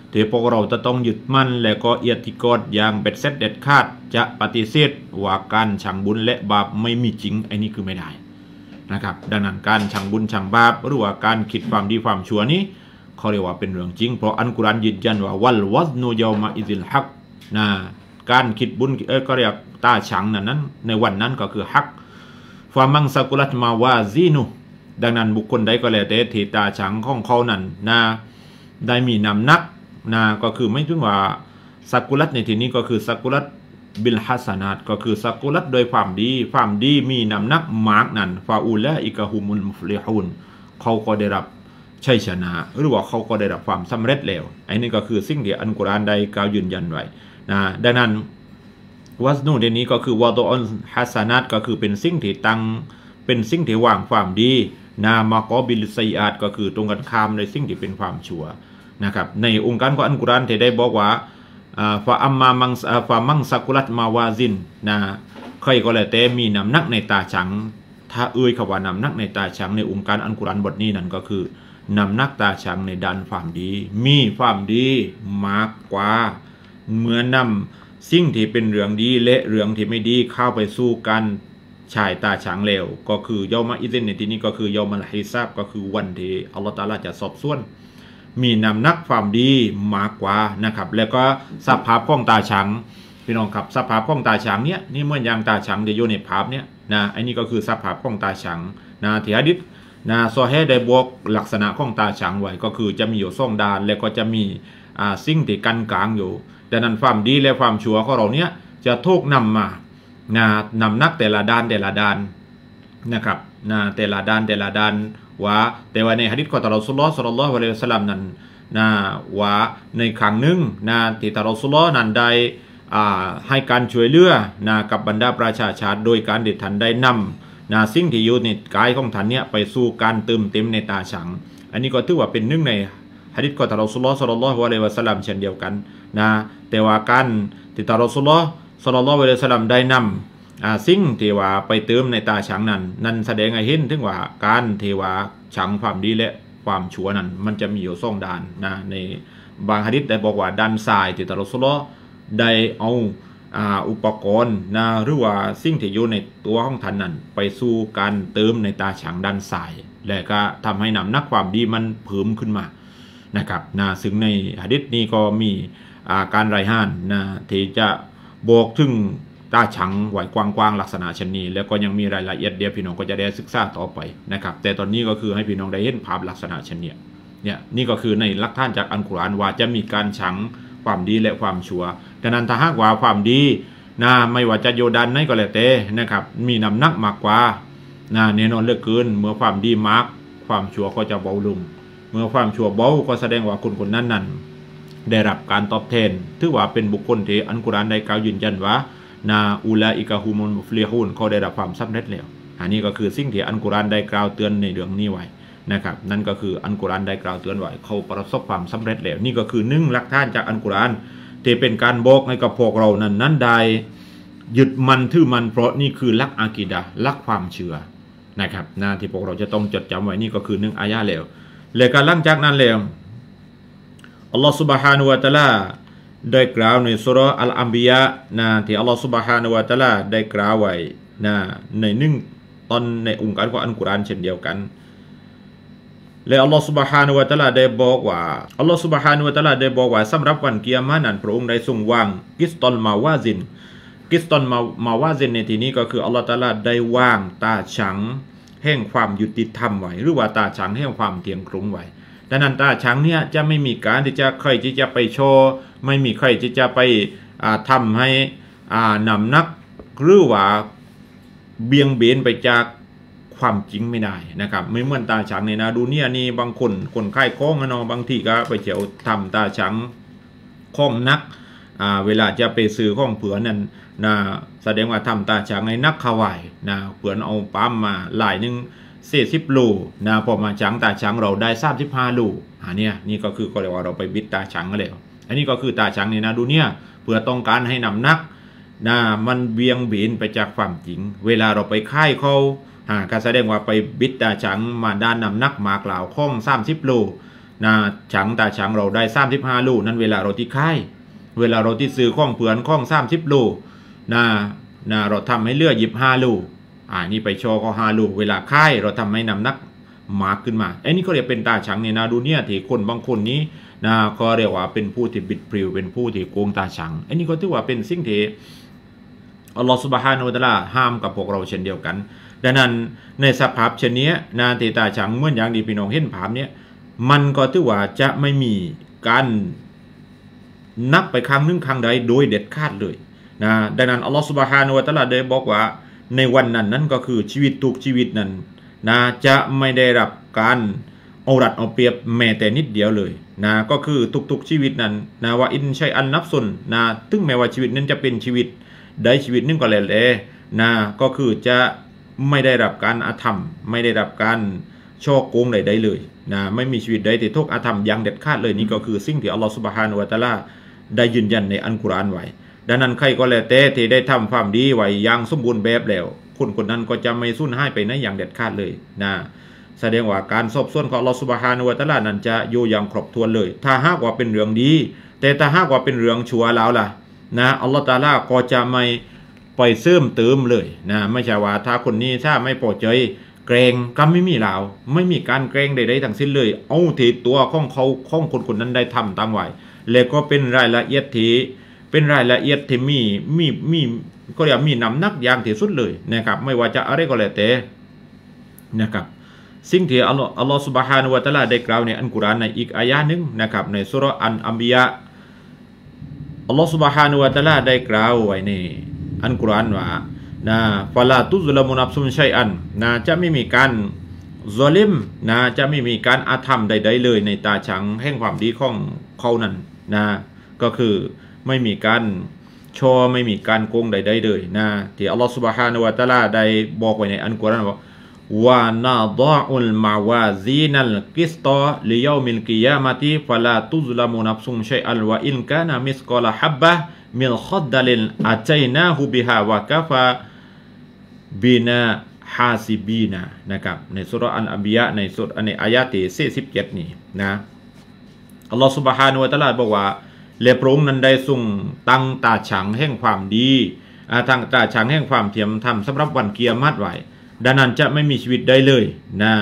ที่พวกเราจะต้องยึดมั่นและก็เอียดที่กอดอย่างเบ็ดเสร็จเด็ดขาดจะปฏิเสธว่าการฉังบุญและบาปไม่มีจริงไอ้นี่คือไม่ได้นะครับดังนั้นการฉังบุญฉังบาปหรือว่าการคิดความดีความชั่วนี้เขาเรียกว่าเป็นเรื่องจริงเพราะอัลกุรอานยืนยันว่าวัลวัซนูยามาอิซิลฮักนะการคิดบุญก็เรียกตาฉังนั้นในวันนั้นก็คือฮักฟามังซากุลัตมาวาซีนุดังนั้นบุคคลใดก็แล้วแต่ที่ตาฉังของเขานั้นนะได้มีน้ำหนักนะก็คือไม่ถึงว่าสักุลัตในที่นี้ก็คือสักุลัตบิลฮัสนาตก็คือสักุลัตโดยความดีมีน้ำหนักมากนั้นฟาอูละอิกะฮุมุลมุฟลิฮูนเขาก็ได้รับชัยชนะหรือว่าเขาก็ได้รับความสำเร็จแล้วไอ้นี่ก็คือสิ่งที่อัลกุรอานได้กล่าวยืนยันไว้นะดังนั้นวัซนูเดนี้ก็คือวาตอนฮัสนาตก็คือเป็นสิ่งที่ตั้งเป็นสิ่งที่วางความดีนามากอบิลไซอาตก็คือตรงกันข้ามในสิ่งที่เป็นความชั่วนะครับในองค์การของอัลกุรอานที่ได้บอกว่าฟาอัมมามังซากุลัตมาวาซินนะใครก็แล้วแต่มีน้ำหนักในตาฉังถ้าคำว่าน้ำหนักในตาฉังในองค์การอัลกุรอานบทนี้นั่นก็คือนำนักตาฉังในด้านความดีมีความดีมากกว่าเหมือนนำสิ่งที่เป็นเรื่องดีและเรื่องที่ไม่ดีเข้าไปสู้กันชายตาฉังเลวก็คือยอมาอิซินในที่นี้ก็คือยอมัลฮิซาบก็คือวันที่อัลลอฮฺตะอาลาจะสอบสวนมีนำนักความดีมากกว่านะครับแล้วก็สภาพของตาฉังพี่น้องครับสภาพของตาฉังเนี้ยนี่เหมือนอย่างตาฉังที่อยู่ในภาพเนี้ยนะอันนี้ก็คือสภาพของตาฉังนะที่หะดีษนะซอฮีฮ์ได้บอกลักษณะของตาฉังไว้ก็คือจะมีอยู่สองด้านแล้วก็จะมีสิ่งที่กันกลางอยู่ดังนั้นความดีและความชั่วของเราเนี้ยจะถูกนำมานะนำนักแต่ละด้านนะครับนะแต่ละด้านว่าแต่ว่าในหะดีษของท่านรอซูลุลลอฮ์ ศ็อลลัลลอฮุอะลัยฮิวะซัลลัมนั้นนะว่าในครั้งหนึ่งนะที่ท่านรอซูลุลลอฮ์นั้นได้ให้การช่วยเหลือนะกับบรรดาประชาชาติโดยการที่ท่านได้นำนะสิ่งที่อยู่ในกายของท่านเนี่ยไปสู่การเติมเต็มในตาฉังอันนี้ก็ถือว่าเป็นหนึ่งในหะดีษของท่านรอซูลุลลอฮ์ ศ็อลลัลลอฮุอะลัยฮิวะซัลลัมเช่นเดียวกันนะแต่ว่าการที่ท่านรอซูลุลลอฮ์ ศ็อลลัลลอฮุอะลัยฮิวะซัลลัมได้นำสิ่งที่ว่าไปเติมในตาฉังนั้นแสดงให้เห็นถึงว่าการที่ว่าฉังความดีและความชั่วนั้นมันจะมีอยู่สองด้านนะในบางหะดีษได้บอกว่าด้านซ้ายที่ท่านรอซูลุลลอฮ์ได้เอาอุปกรณ์นะหรือว่าสิ่งที่อยู่ในตัวของท่านนั้นไปสู่การเติมในตาฉังด้านซ้ายและก็ทำให้น้ำหนักความดีมันเพิ่มขึ้นมานะครับนะซึ่งในหะดีษนี้ก็มีการรายงานนะที่จะบอกถึงตาฉังไหวกว้างๆลักษณะเช่นนี้แล้วก็ยังมีรายละเอียดเดียวพี่น้องก็จะได้ศึกษาต่อไปนะครับแต่ตอนนี้ก็คือให้พี่น้องได้เห็นภาพลักษณะเช่นนี้เนี่ยนี่ก็คือในหลักฐานจากอัลกุรอานว่าจะมีการฉังความดีและความชั่วดังนั้นถ้าหากว่าความดีนะไม่ว่าจะโยดันไหนก็แล้วแต่นะครับมีน้ำหนักมากกว่านะแน่นอนเหลือเกินเมื่อความดีมากความชั่วก็จะเบาลงเมื่อความชั่วเบาก็แสดงว่าคนนั้นได้รับการตอบแทนถือว่าเป็นบุคคลที่อัลกุรอานได้กล่าวยืนยันว่านาอูลาอิกะฮุมุลมุฟลิฮูนเขาได้รับความสำเร็จแล้วอันนี้ก็คือสิ่งที่อัลกุรอานได้กล่าวเตือนในเรื่องนี้ไว้นะครับนั่นก็คืออัลกุรอานได้กล่าวเตือนไว้เขาประสบความสำเร็จแล้วนี่ก็คือหนึ่งหลักฐานจากอัลกุรอานที่เป็นการบอกให้กับพวกเรานั้นได้ยึดมันถือมันเพราะนี่คือหลักอากีดะห์หลักความเชื่อนะครับนะที่พวกเราจะต้องจดจำไว้นี่ก็คือหนึ่งอายะห์แล้วก็หลังจากนั้นแล้วอัลลอฮฺซุบฮานะฮูวะตะอาลาได้กล่าวในสุเราะห์อัลอัมบิยะนะที่อัลลอฮฺซุบฮานะฮูวะตะอาลาได้กล่าวไว้นะในหนึ่งตอนในองค์การของอัลกุรอานเช่นเดียวกันและอัลลอฮฺซุบฮานะฮูวะตะอาลาได้บอกว่าสำหรับวันกิยามะห์นั้นพระองค์ได้ทรงวางกิสตอนมาวาซินในที่นี้ก็คืออัลลอฮฺตะอาลาได้วางตาฉังแห่งความยุติธรรมไว้หรือว่าตาฉังแห่งความเที่ยงตรงไว้ดังนั้นตาฉังเนี่ยจะไม่มีการที่จะใครที่จะไปโชว์ไม่มีใครที่จะไปทำให้นำนักหรือว่าเบี่ยงเบนไปจากความจริงไม่ได้นะครับไม่เหมือนตาฉังในนาดูเนี่ยนี่บางคนค่ายคล้องนะบางทีก็ไปเฉียวทำตาฉังคล้องนักเวลาจะไปซื้อของเผื่อนั่นนะแสดงว่าทำตาฉังในนักขวายนะเผื่อเอาปั๊มมาหลายนึง40 ลูนะพอมาฉังตาฉังเราได้35 ลูเนี่ยนี่ก็คือก็เรียกว่าเราไปบิดตาฉังแล้วอันนี้ก็คือตาฉังในนาดูเนี่ยเพื่อต้องการให้นำนักนะมันเบี่ยงเบนไปจากความจริงเวลาเราไปค่ายเขาก็แสดงว่าไปบิดตาฉังมาด้านนำนักมากล่าวข้อง30 ลูนะฉังตาฉังเราได้35 ลูกนั้นเวลาเราที่ค่ายเวลาเราที่ซื้อข้องเผือนข้อง30 ลูกนะเราทำให้เลือ25 ลูกนี่ไปโชว์ก็5 ลูกเวลาค่ายเราทำให้น้ำหนักมากขึ้นมาไอ้นี่ก็เรียกเป็นตาฉังเนี่ยนะดูเนี่ยที่คนบางคนนี้นะก็เรียกว่าเป็นผู้ที่บิดพริ้วเป็นผู้ที่โกงตาฉังไอ้นี่ก็ถือว่าเป็นสิ่งที่อัลลอฮฺซุบฮานะฮูวะตะอาลาห้ามกับพวกเราเช่นเดียวกันดังนั้นในสภาพเช่นนี้นาทีตาฉังเหมือนอย่างที่พี่น้องเห็นภาพเนี้ยมันก็ถือว่าจะไม่มีการนับไปครั้งหนึ่งครั้งใดโดยเด็ดขาดเลยนะดังนั้นอัลลอฮฺซุบฮานะฮูวะตะอาลาได้บอกว่าในวันนั้นนั่นก็คือชีวิตทุกชีวิตนั้นนะจะไม่ได้รับการเอารัดเอาเปรียบแม้แต่นิดเดียวเลยนะก็คือทุกๆชีวิตนั้นนะว่าอินชัยอันนับสุนนะถึงแม้ว่าชีวิตนั้นจะเป็นชีวิตใดชีวิตนึงก็แล้วแต่นะก็คือจะไม่ได้รับการอาธรรมไม่ได้รับการช่อโกงใดๆเลยนะไม่มีชีวิตใดที่ถูกอาธรรมอย่างเด็ดขาดเลยนี่ก็คือสิ่งที่อัลลอฮฺซุบฮานะฮูวะตะอาลาได้ยืนยันในอัลกุรอานไว้ดังนั้นใครก็แล้วแต่ที่ได้ทำความดีไว้อย่างสมบูรณ์แบบแล้วคนนั้นก็จะไม่สูญหายไปในอย่างเด็ดขาดเลยนะแสดงว่าการสอบสวนของอัลลอฮฺซุบฮานะฮูวะตะอาลานั้นจะอยู่อย่างครบถ้วนเลยถ้าหากว่าเป็นเรื่องดีแต่ถ้าหากว่าเป็นเรื่องชั่วแล้วล่ะนะอัลลอฮฺตะอาลาก็จะไม่ไปเสริมเติมเลยนะไม่ใช่ว่าถ้าคนนี้ถ้าไม่พอใจเกรงก็ไม่มีแล้วไม่มีการเกรงใดๆทั้งสิ้นเลยเอาที่ตัวของเขาของคนนั้นได้ทำตามไว้แล้วก็เป็นรายละเอียดที่มีก็เรียกมีน้ำหนักอย่างที่สุดเลยนะครับไม่ว่าจะอะไรก็แล้วแต่นะครับสิ่งที่อัลลอฮฺซุบฮานะฮูวะตะอาลาได้กล่าวในอัลกุรอานในอีกอายะหนึ่งนะครับในซูเราะห์อันอัมบิยะอัลลอฮฺซุบฮานะฮูวะตะอาลาได้กล่าวไว้ในอัลกุรอานว่านะฟะลาตุซละมุนับซุนชัยอันนะจะไม่มีการซอลิมนะจะไม่มีการอาธรรมใดๆเลยในตาฉังแห่งความดีของเขานั้นนะก็คือไม่มีการชอไม่มีการโกงใดๆเลยนะที่อัลลอฮฺซุบฮานะฮูวะตะอาลาได้บอกไว้ในอัลกุรอานว่าวานาดออุลมาวาซีนัลกิสตอลิยามิลกิยามะติฟะลาตุซละมุนับซุนชัยอัลวะอินกานะมิสกอลฮับบะมิลขัดดัลินอาจัยนาฮูบิฮาวะกะฟาบินาฮาซิบีนานะครับในสุเราะห์อันอัมบิยะในสุรในอายะที่47นี่นะอัลลอฮฺซุบฮานะฮูวะตะอาลาบอกว่าและพระองค์นั้นได้ทรงตั้งตาฉังแห่งความดีตั้งตาฉังแห่งความเที่ยมธรรมสำหรับวันกิยามะฮ์ไว้ดังนั้นจะไม่มีชีวิตใดเลยนะ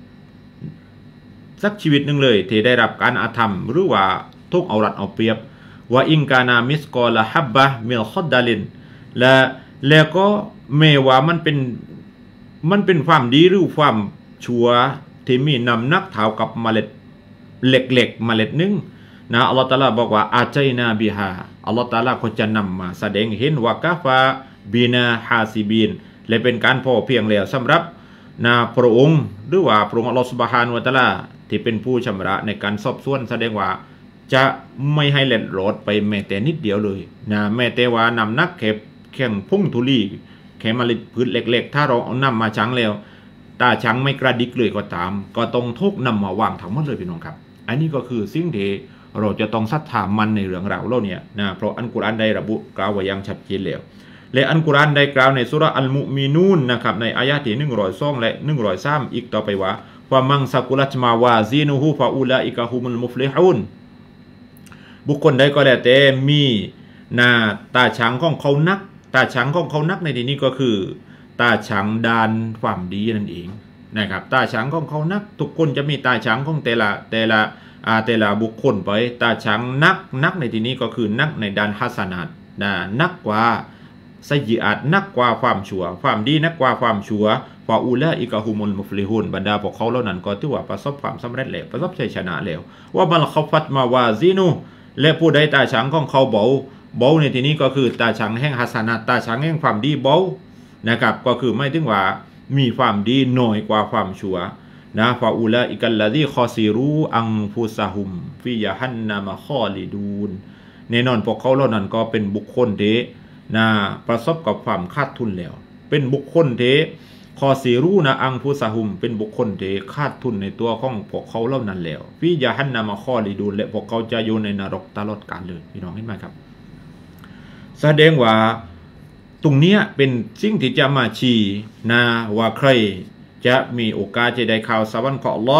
สักชีวิตหนึ่งเลยที่ได้รับการอาธรรมหรือว่าทุกเอารัดเอาเปรียบว่าอิงกานามิสกอลฮับบะมิลขัดดัลินแล้วก็แม้ว่ามันเป็นความดีหรือความชั่วที่มีน้ำหนักเท่ากับเมล็ดเหล็กเมล็ดนึงนะอัลลอฮฺตะอาลาบอกว่าอาจัยนาบิฮาอัลลอฮฺตะอาลาก็จะนำมาแสดงเห็นว่ากาฟาบินาฮาซิบินและเป็นการพอเพียงแล้วสำหรับพระองค์หรือว่าพระองค์อัลลอฮฺซุบฮานะฮูวะตะอาลาที่เป็นผู้ชำระในการสอบสวนแสดงว่าจะไม่ให้เล็ดรอดไปแม้แต่นิดเดียวเลยนะแม้แต่ว่านำนักแข่งพุ่งทุลีแค่เมล็ดพืชเล็กๆถ้าเราเอานำมาชังแล้วตาชังไม่กระดิกเลยก็ตามก็ต้องทุกนำมาวางทั้งหมดเลยพี่น้องครับอันนี้ก็คือสิ่งที่เราจะต้องศรัทธามันในเรื่องราวเราเนี่ยนะเพราะอัลกุรอานได้ระบุกล่าวไว้อย่างชัดเจนแล้วและอัลกุรอานได้กล่าวในสุเราะห์อัลมุมินูนนะครับในอายะที่102และ103อีกต่อไปว่าฟะมังซะกุลัตมาวาซีนุฮูฟะอูลาอิกะฮุมุลมุฟลิฮูนบุคคลใดก็แล้วแต่มีตาช้างของเขานักตาช้างของเขานักในที่นี้ก็คือตาช้างดานความดีนั่นเองนะครับตาช้างของเขานักทุกคนจะมีตาช้างของแต่ละบุคคลไปตาช้างนักในที่นี้ก็คือนักในด้านฮัสนาตนักกว่าไซยิอาตนักกว่าความชั่วความดีนักกว่าความชั่วฟาอูลาอิกะฮุมุลมุฟลิฮูนบรรดาพวกเขาเหล่านั้นก็ถือว่าประสบความสำเร็จแล้วประสบชัยชนะแล้วว่ามันเขาฟัดมาวาซีนูและผู้ใดตาช้างของเขาเบาในที่นี้ก็คือตาช้างแห่งฮัสนาตตาช้างแห่งความดีเบานะครับก็คือไม่ถึงว่ามีความดีน้อยกว่าความชั่วนะฟาอูลาอิกัลลาซีคอซิรูอังฟุซาฮุมฟิยะฮันนามะคอลิดูนแน่นอนพวกเขาเหล่านั้นก็เป็นบุคคลที่ประสบกับความขาดทุนแล้วเป็นบุคคลที่คอซีรูนะอังฟุซาฮุมเป็นบุคคลที่ขาดทุนในตัวของพวกเขาเหล่านั้นแล้วฟิยะฮันนามะคอลิดูนและพวกเขาจะอยู่ในนรกตลอดกาลเลยพี่น้องเห็นไหมครับแสดงว่าตรงนี้เป็นสิ่งที่จะมาชี้ว่าใครจะมีโอกาสจะได้ข่าวสวรรค์ของอัลลอฮ์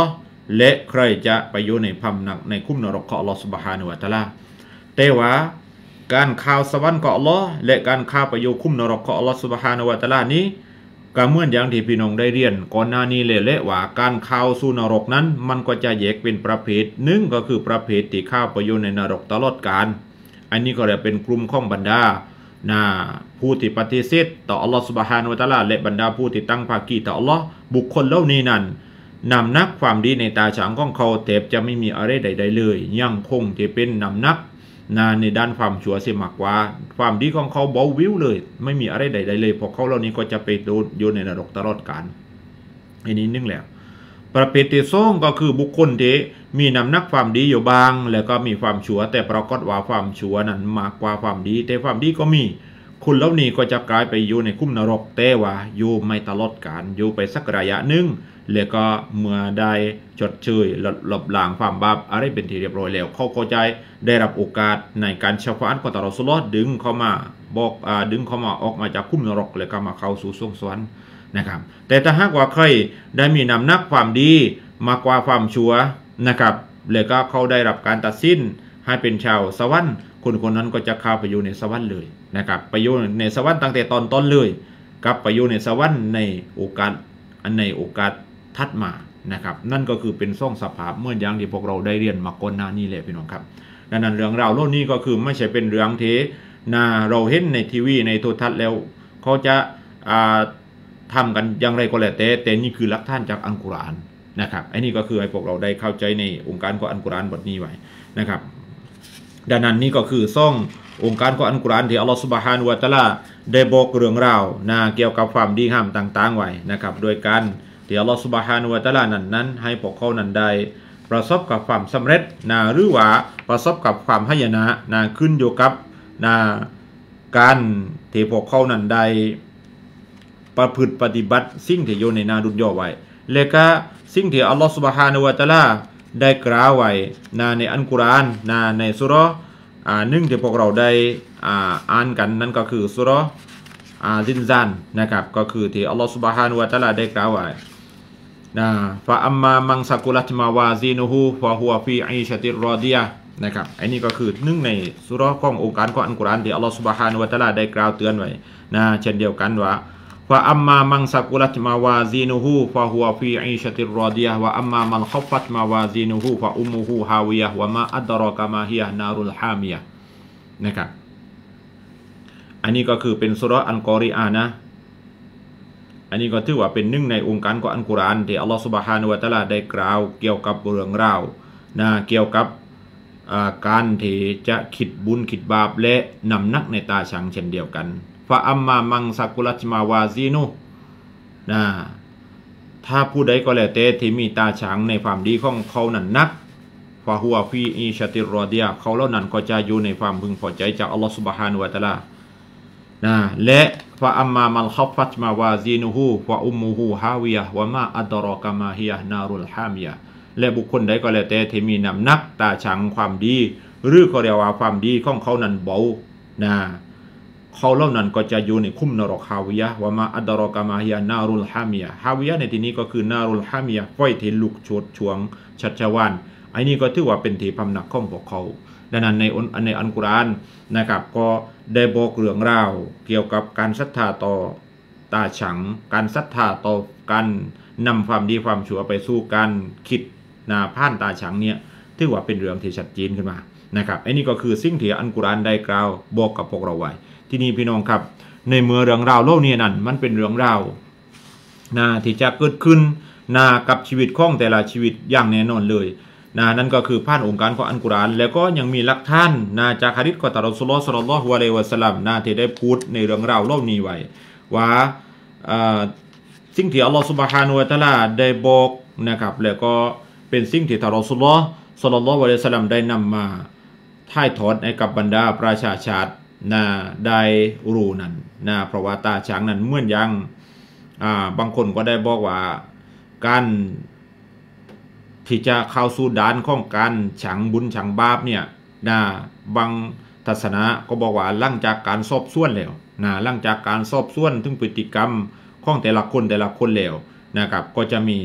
และใครจะไปอยู่ในพำนักในคุ้มนรกของอัลลอฮฺซุบฮานะฮูวะตะอาลาแต่ว่าการข่าวสวรรค์ของอัลลอฮ์และการข่าวไปอยู่คุ้มนรกของอัลลอฮฺซุบฮานะฮูวะตะอาลานี้ก็เหมือนอย่างที่พี่น้องได้เรียนก่อนหน้านี้เลยว่าการข่าวสู่นรกนั้นมันก็จะแยกเป็นประเภทหนึ่งก็คือประเภทที่ข่าวไปอยู่ในนรกตลอดกาลอันนี้ก็จะเป็นกลุ่มของบรรดาผู้ที่ปฏิเสธต่ออัลลอฮฺซุบฮานะฮูวะตะอาลาและบรรดาผู้ที่ตั้งภาคีต่ออัลลอฮ์บุคคลเหล่านี้นั้นนำนักความดีในตาฉางของเขาแทบจะไม่มีอะไรใดๆเลยยังคงจะเป็นนำนักในด้านความชั่วเสียมากกว่าความดีของเขาเบาวิวเลยไม่มีอะไรใดๆเลยเพราะเขาเหล่านี้ก็จะไปโดนอยู่ในนรกตลอดกาลอันนี้นึงแล้วประเภทที่สองก็คือบุคคลที่มีนำนักความดีอยู่บางแล้วก็มีความชั่วแต่ปรากฏว่าความชั่วนั้นมากกว่าความดีแต่ความดีก็มีคุณเหล่านี้ก็จะกลายไปอยู่ในคุ้มนรกแต่ว่าอยู่ไม่ตลอดกาลอยู่ไปสักระยะหนึ่งแล้วก็เมื่อได้ชดเชยลบล้างความบาปอะไรเป็นที่เรียบร้อยแล้วเขาเข้าใจได้รับโอกาสในการชฟาอัตของตารอสุลลอฮ์ดึงเข้ามาดึงเข้ามาออกมาจากคุ้มนรกแล้วก็มาเข้าสู่สวงสวรรค์นะครับแต่ถ้าหากว่าใครได้มีนำนักความดีมากกว่าความชั่วนะครับแล้วก็เขาได้รับการตัดสินให้เป็นชาวสวรรค์คนนั้นก็จะเข้าไปอยู่ในสวรรค์เลยนะครับไปอยู่ในสวรรค์ตั้งแต่ตอนต้นเลยกับไปอยู่ในสวรรค์ในโอกาสถัดมานะครับนั่นก็คือเป็นซ่องสภาพเมื่ออย่างที่พวกเราได้เรียนมาก่อนหน้านี้แหละพี่น้องครับดังนั้นเรื่องราวโลกนี้ก็คือไม่ใช่เป็นเรื่องที่เราเห็นในทีวีในโทรทัศน์แล้วเขาจะทำกันอย่างไรก็แล้วแต่นี่คือหลักฐานจากอัลกุรอานนะครับอันนี้ก็คือให้พวกเราได้เข้าใจในองค์การของอัลกุรอานบทนี้ไว้นะครับดังนั้นนี่ก็คือซ่ององค์การของอัลกุรอานที่อัลลอฮฺซุบฮานะฮูวะตะอาลาได้บอกเรื่องราวเกี่ยวกับความดีงามต่างๆไว้นะครับโดยการที่อัลลอฮฺซุบฮานะฮูวะตะอาลานั้นให้พวกเขานั้นได้ประสบกับความสำเร็จหรือว่าประสบกับความหายนะขึ้นอยู่กับการที่พวกเขานั้นได้ประพฤติปฏิบัติสิ่งที่อยู่ในดุนยาไว้และก็สิ่งที่อัลลอฮฺซุบฮานะฮูวะตะอาลาได้กล่าวไว้ในอัลกุรอานในสุเราะห์หนึ่งที่พวกเราได้อ่านกันนั่นก็คือสุเราะห์ซินซานนะครับก็คือที่อัลลอฮฺซุบฮานะฮูวะตะอาลาได้กล่าวไว้ฟะอัมมามังซะกุลัตมาวาซีนุฮูฟะฮุวะฟีอีชะติรรอดียะห์นะครับอันนี้ก็คือหนึ่งในสุเราะห์ขององค์การของอัลกุรอานที่อัลลอฮฺซุบฮานะฮูวะตะอาลาได้กล่าวเตือนไว้เช่นเดียวกันว่าฟะอัมมามังซะกุลัตมาวาซีนุฮูฟะฮุวะฟีอีชะติรรอดียะห์วะอัมมามันคัฟฟัตมาวาซีนุฮูฟะอุมมุฮูฮาวิยะห์วะมาอัดรอกะมาฮิยะห์นารุลฮามิยะห์นะครับอันนี้ก็คือเป็นสุเราะห์อัลกอริอานะอันนี้ก็ถือว่าเป็นหนึ่งในองค์การของอัลกุรอานที่อัลลอฮฺซุบฮานะฮูวะตะอาลาได้กล่าวเกี่ยวกับเรื่องราวเกี่ยวกับการที่จะคิดบุญคิดบาปและนำนักในตาชังเช่นเดียวกันฟะอัมมามังซะกุลัตมาวาซีนุถ้าผู้ใดก็แล้วแต่ที่มีตาชังในความดีของเขานั้นนักฟะฮุวะฟีอีชะติรรอดียะห์เขาเหล่านั้นก็จะอยู่ในความพึงพอใจจากอัลลอฮฺซุบฮานะฮูวะตะอาลาและฟะอัมมามันคัฟฟัตมาวาซีนุฮูฟะอุมมุฮูฮาวิยะห์วะมาอัดรอกะมาฮิยะห์นารุลฮามิยะห์และบุคคลใดก็แล้วแต่ที่มีน้ำหนักตาชังความดีหรือก็เรียกว่าความดีของเขานั้นเบาเขาเหล่านั้นก็จะอยู่ในคุ้มนรกฮาวิยะห์วะมาอัดรอกะมาฮิยะห์นารุลฮามิยะห์ฮาวิยะห์ในที่นี้ก็คือนารุลฮามิยะห์ไฟที่ลุกโชนช่วงชัชวาลอันนี้ก็ถือว่าเป็นที่พำนักของพวกเขาดังนั้นในอัลกุรอานนะครับก็ได้บอกเรื่องราวเกี่ยวกับการศรัทธาต่อตาฉังการศรัทธาต่อการนำความดีความชั่วไปสู่การคิดผ่านตาฉังเนี่ยถือว่าเป็นเรื่องที่ชัดเจนขึ้นมานะครับอันนี้ก็คือสิ่งที่อัลกุรอานได้กล่าวบอกกับพวกเราไว้ที่นี่พี่น้องครับในเมื่อเรื่องราวโลกนี้นั่นมันเป็นเรื่องราวที่จะเกิดขึ้นกับชีวิตของแต่ละชีวิตอย่างแน่นอนเลยนั่นก็คือผ่านองค์การของอัลกุรอานแล้วก็ยังมีหลักฐานจากหะดีษของท่านรอซูลุลลอฮ์ ศ็อลลัลลอฮุอะลัยฮิวะซัลลัมที่ได้พูดในเรื่องราวเหล่านี้ไว้ว่าสิ่งที่อัลลอฮ์ซุบฮานะฮูวะตะอาลาได้บอกนะครับแล้วก็เป็นสิ่งที่ท่านรอซูลุลลอฮ์ ศ็อลลัลลอฮุอะลัยฮิวะซัลลัมได้นำมาถ่ายทอดให้กับบรรดาประชาชาติได้รู้นั้นเพราะว่าตาช้างนั้นเหมือนอย่างบางคนก็ได้บอกว่าการที่จะเข้าสู่ด่านของการฉังบุญฉังบาปเนี่ยบางทัศนะก็บอกว่าหลังจากการสอบสวนแล้วหลังจากการสอบสวนถึงพฤติกรรมของแต่ละคนแล้วนะครับก็จะมี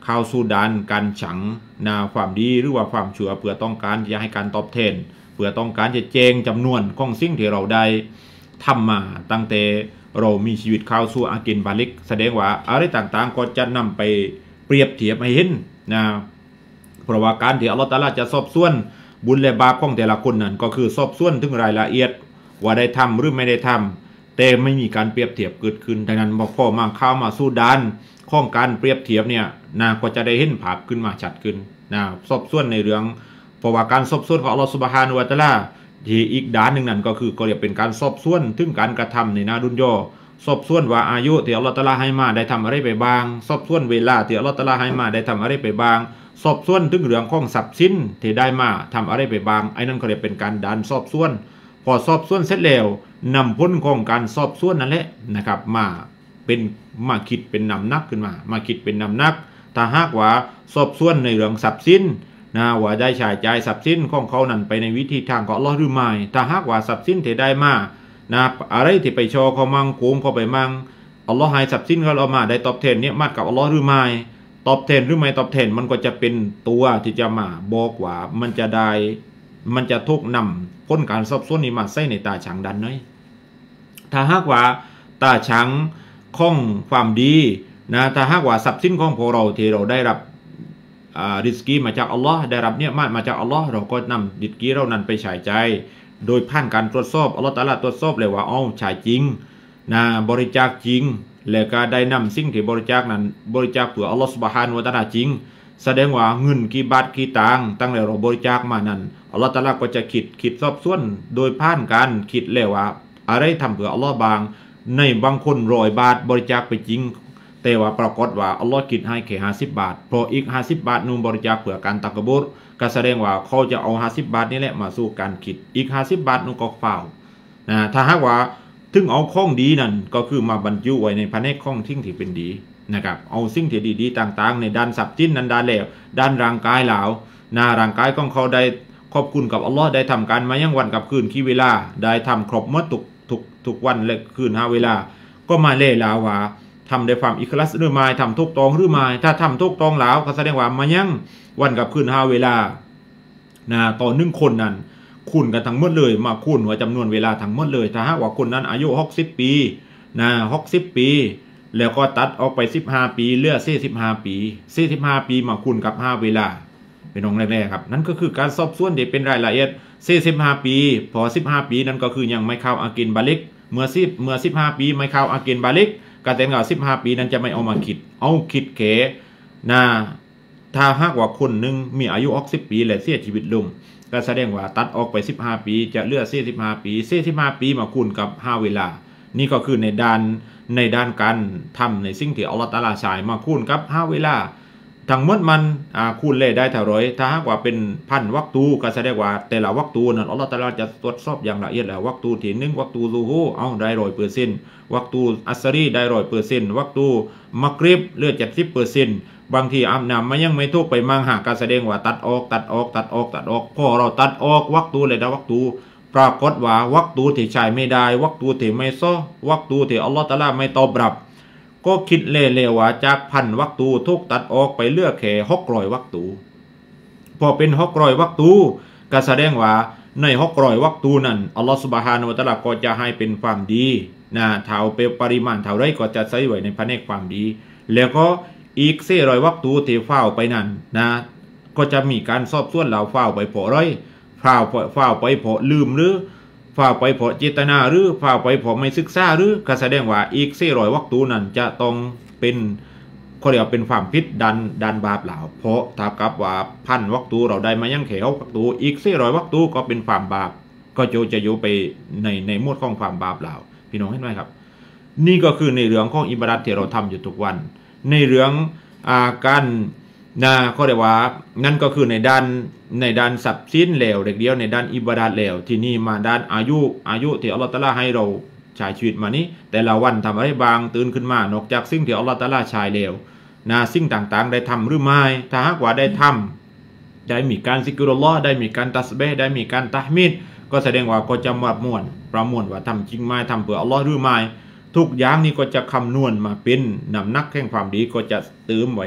เข้าสู่ด้านการฉังนาความดีหรือว่าความชั่วเพื่อต้องการจะให้การตอบแทนเพื่อต้องการจะแจงจำนวนของสิ่งที่เราได้ทำมาตั้งแต่เรามีชีวิตเข้าสู่อากินบาลิกแสดงว่าอะไรต่างๆก็จะนำไปเปรียบเทียบให้เห็นนะเพราะว่าการที่อัลลอฮฺตะอาลาจะสอบสวนบุญและบาปของแต่ละคนนั้นก็คือสอบสวนถึงรายละเอียดว่าได้ทำหรือไม่ได้ทำแต่ไม่มีการเปรียบเทียบเกิดขึ้นดังนั้นพอมาเข้ามาสู่ด้านของการเปรียบเทียบเนี่ยนะก็จะได้เห็นภาพขึ้นมาชัดขึ้นนะสอบสวนในเรื่องเพราะว่าการสอบสวนของอัลลอฮฺซุบฮานะฮูวะตะอาลาที่อีกด้านหนึ่งนั้นก็คือก็เรียกเป็นการสอบสวนถึงการกระทำในนาดุนยอสอบสวนว่าอายุที่อัลลอฮฺตะอาลาให้มาได้ทำอะไรไปบ้างสอบสวนเวลาที่อัลลอฮฺตะอาลาให้มาได้ทำอะไรไปบ้างสอบสวนถึงเรื่องของทรัพย์สินที่ได้มาทำอะไรไปบ้างไอ้นั่นก็เรียกเป็นการดันสอบสวนพอสอบสวนเสร็จแล้วนำผลของการสอบสวนนั่นแหละนะครับมาคิดเป็นนำนักขึ้นมาคิดเป็นนำนักถ้าหากว่าสอบสวนในเรื่องทรัพย์สินนะว่าได้ใช้จ่ายทรัพย์สินของเขานั้นไปในวิธีทางของอัลลอฮ์หรือไม่ถ้าหากว่าทรัพย์สินที่ได้มานะอะไรที่ไปโชว์เขามั่งโกงเขาไปมั่งอัลลอฮ์ให้ทรัพย์สินเขาเอามาได้ตอบแทนเนี่ยมากับอัลลอฮ์หรือไม่ตอบแทนหรือไม่ตอบแทนมันก็จะเป็นตัวที่จะมาบอกว่ามันจะทุกนำพ้นการสอบสวนนี้มาใส่ในตาฉังดันน้อยถ้าหากว่าตาฉังของความดีนะถ้าหากว่าทรัพย์สินของพวกเราที่เราได้รับริสกีมาจากอัลลอฮ์ได้รับเนี่ยมาจากอัลลอฮ์เราก็นำริสกีเรานั้นไปใช้ใจโดยผ่านการตรวจสอบอัลลอฮ์ตะอาลาตรวจสอบเลยว่าใช้จริงนะบริจาคจริงแล้วก็ได้นำสิ่งที่บริจาคนั้นบริจาคเพื่ออัลลอฮ์ซุบฮานะฮูวะตะอาลาจริงแสดงว่าเงินกี่บาทกี่ตังตั้งแต่เราบริจาคมานั้นอัลลอฮ์ตะอาลาก็จะคิดสอบสวนโดยผ่านการคิดเลยว่าอะไรทำเพื่ออัลลอฮ์บางในบางคน100 บาทบริจาคไปจริงแต่ว่าปรากฏว่าอัลลอฮ์คิดให้แค่50 บาทเพราะอีก50 บาทนุ่มบริจาคเพื่อการตักบุรก็แสดงว่าเขาจะเอา50 บาทนี่แหละมาสู่การคิดอีก50 บาทนุ่มก็เฝ้านะถ้าหากว่าถึงเอาของดีนั่นก็คือมาบรรจุไว้ในแผนกของทิ้งที่เป็นดีนะครับเอาสิ่งที่ดีๆต่างๆในด้านทรัพย์สินนั้นด้านแล้วด้านร่างกายเหล่าร่างกายของเขาได้ขอบคุณกับอัลลอฮ์ได้ทำการมายังวันกับคืนขี้เวลาได้ทำครบหมดทุกวันและคืน5 เวลาก็มาเล่ลาวว่าทำด้วยความอิคลาสหรือไม่ทำทุกตองหรือไม่ถ้าทำทุกตองแล้วก็แสดงว่ามายังวันกับคืน5 เวลาต่อ1 คนนั้นคูณกันทั้งหมดเลยมาคูณว่าจำนวนเวลาทั้งหมดเลยถ้าหากว่าคนนั้นอายุ60 ปี60 ปีแล้วก็ตัดออกไป15 ปีเหลือ45 ปี45 ปีมาคูณกับ5 เวลาเป็นองค์แรกๆครับนั่นก็คือการสอบสวนที่เป็นรายละเอียด45 ปีพอ15 ปีนั้นก็คือยังไม่เข้าอากินบาลิกเมื่อ15 ปีไม่เข้าอากินบาลิกการแต่งงาน15 ปีนั้นจะไม่เอามาคิดเขถ้าหากว่าคนหนึ่งมีอายุ60 ปีและเสียชีวิตลงก็แสดงว่าตัดออกไป15 ปีจะเหลือ45 ปี45 ปีมาคูณกับ5 เวลานี่ก็คือในด้านการทำในสิ่งที่อัลลอฮฺตะอาลาใช้มาคูณกับ5 เวลาทั้งหมดมันคูณเลยได้เท่าไรถ้าหากว่าเป็น1,000 วักตูก็แสดงว่าแต่ละวักตูนั้นอัลลอฮฺตะอาลาจะตรวจสอบอย่างละเอียดแล้ววักตูที่1วักตูซูฮูได้100%วักตูอัสรีได้100%วักตูมักริบเหลือ70%บางทีอาบน้ำมันยังไม่ทุกไปมั่งหาการแสดงว่าตัดออกพอเราตัดออกวักตูเลยนะวักตูปรากฏว่าวักตูที่ใช้ไม่ได้วักตูที่ไม่ซ้อวักตูที่อัลลอฮฺตะอาลาไม่ตอบรับก็คิดเล่ๆว่าจาก1,000 วักตูทุกตัดออกไปเหลือแค่600 วักตูพอเป็น600 วักตูก็แสดงว่าใน600 วักตูนั้นอัลลอฮฺซุบฮานะฮูวะตะอาลาก็จะให้เป็นความดีเท่าเป็นปริมาณเท่าไรก็จะใส่ไว้ในแผนกความดีแล้วก็อีก400 วักตูที่เฝ้าไปนั้นก็จะมีการสอบสวนเราเฝ้าไปเพราะอะไรเฝ้าไปเพราะลืมหรือเฝ้าไปเพราะเจตนาหรือเฝ้าไปเพราะไม่ศึกษาหรือก็แสดงว่าอีก400 วักตูนั้นจะต้องเป็นเขาเรียกเป็นความผิดดันบาปเหล่าเพราะถ้ากับว่า1,000 วักตูเราได้มายังแค่6 วักตูอีก400 วักตูก็เป็นความบาปก็จะอยู่ไปในหมวดของความบาปเหล่าพี่น้องเห็นไหมครับนี่ก็คือในเรื่องของอิบาดัตที่เราทำอยู่ทุกวันในเรื่องการเขาเรียกว่านั่นก็คือในด้านทรัพย์สินแล้วเด็กเดียวในด้านอิบาดัตแล้วที่นี่มาด้านอายุที่อัลลอฮฺตะอาลาให้เราใช้ชีวิตมานี้แต่ละวันทำอะไรบางตื่นขึ้นมานอกจากสิ่งที่อัลลอฮฺตะอาลาใช้แล้วสิ่งต่างๆได้ทำหรือไม่ถ้าหากว่าได้ทำได้มีการซิกรุลลอฮ์ได้มีการตัสบีฮ์ได้มีการตะห์มีดก็แสดงว่าก็จะประมวลว่าทำจริงไหมทำเพื่ออัลลอฮ์หรือไม่ทุกอย่างนี้ก็จะคำนวณมาเป็นน้ำหนักแห่งความดีก็จะเติมไว้ใน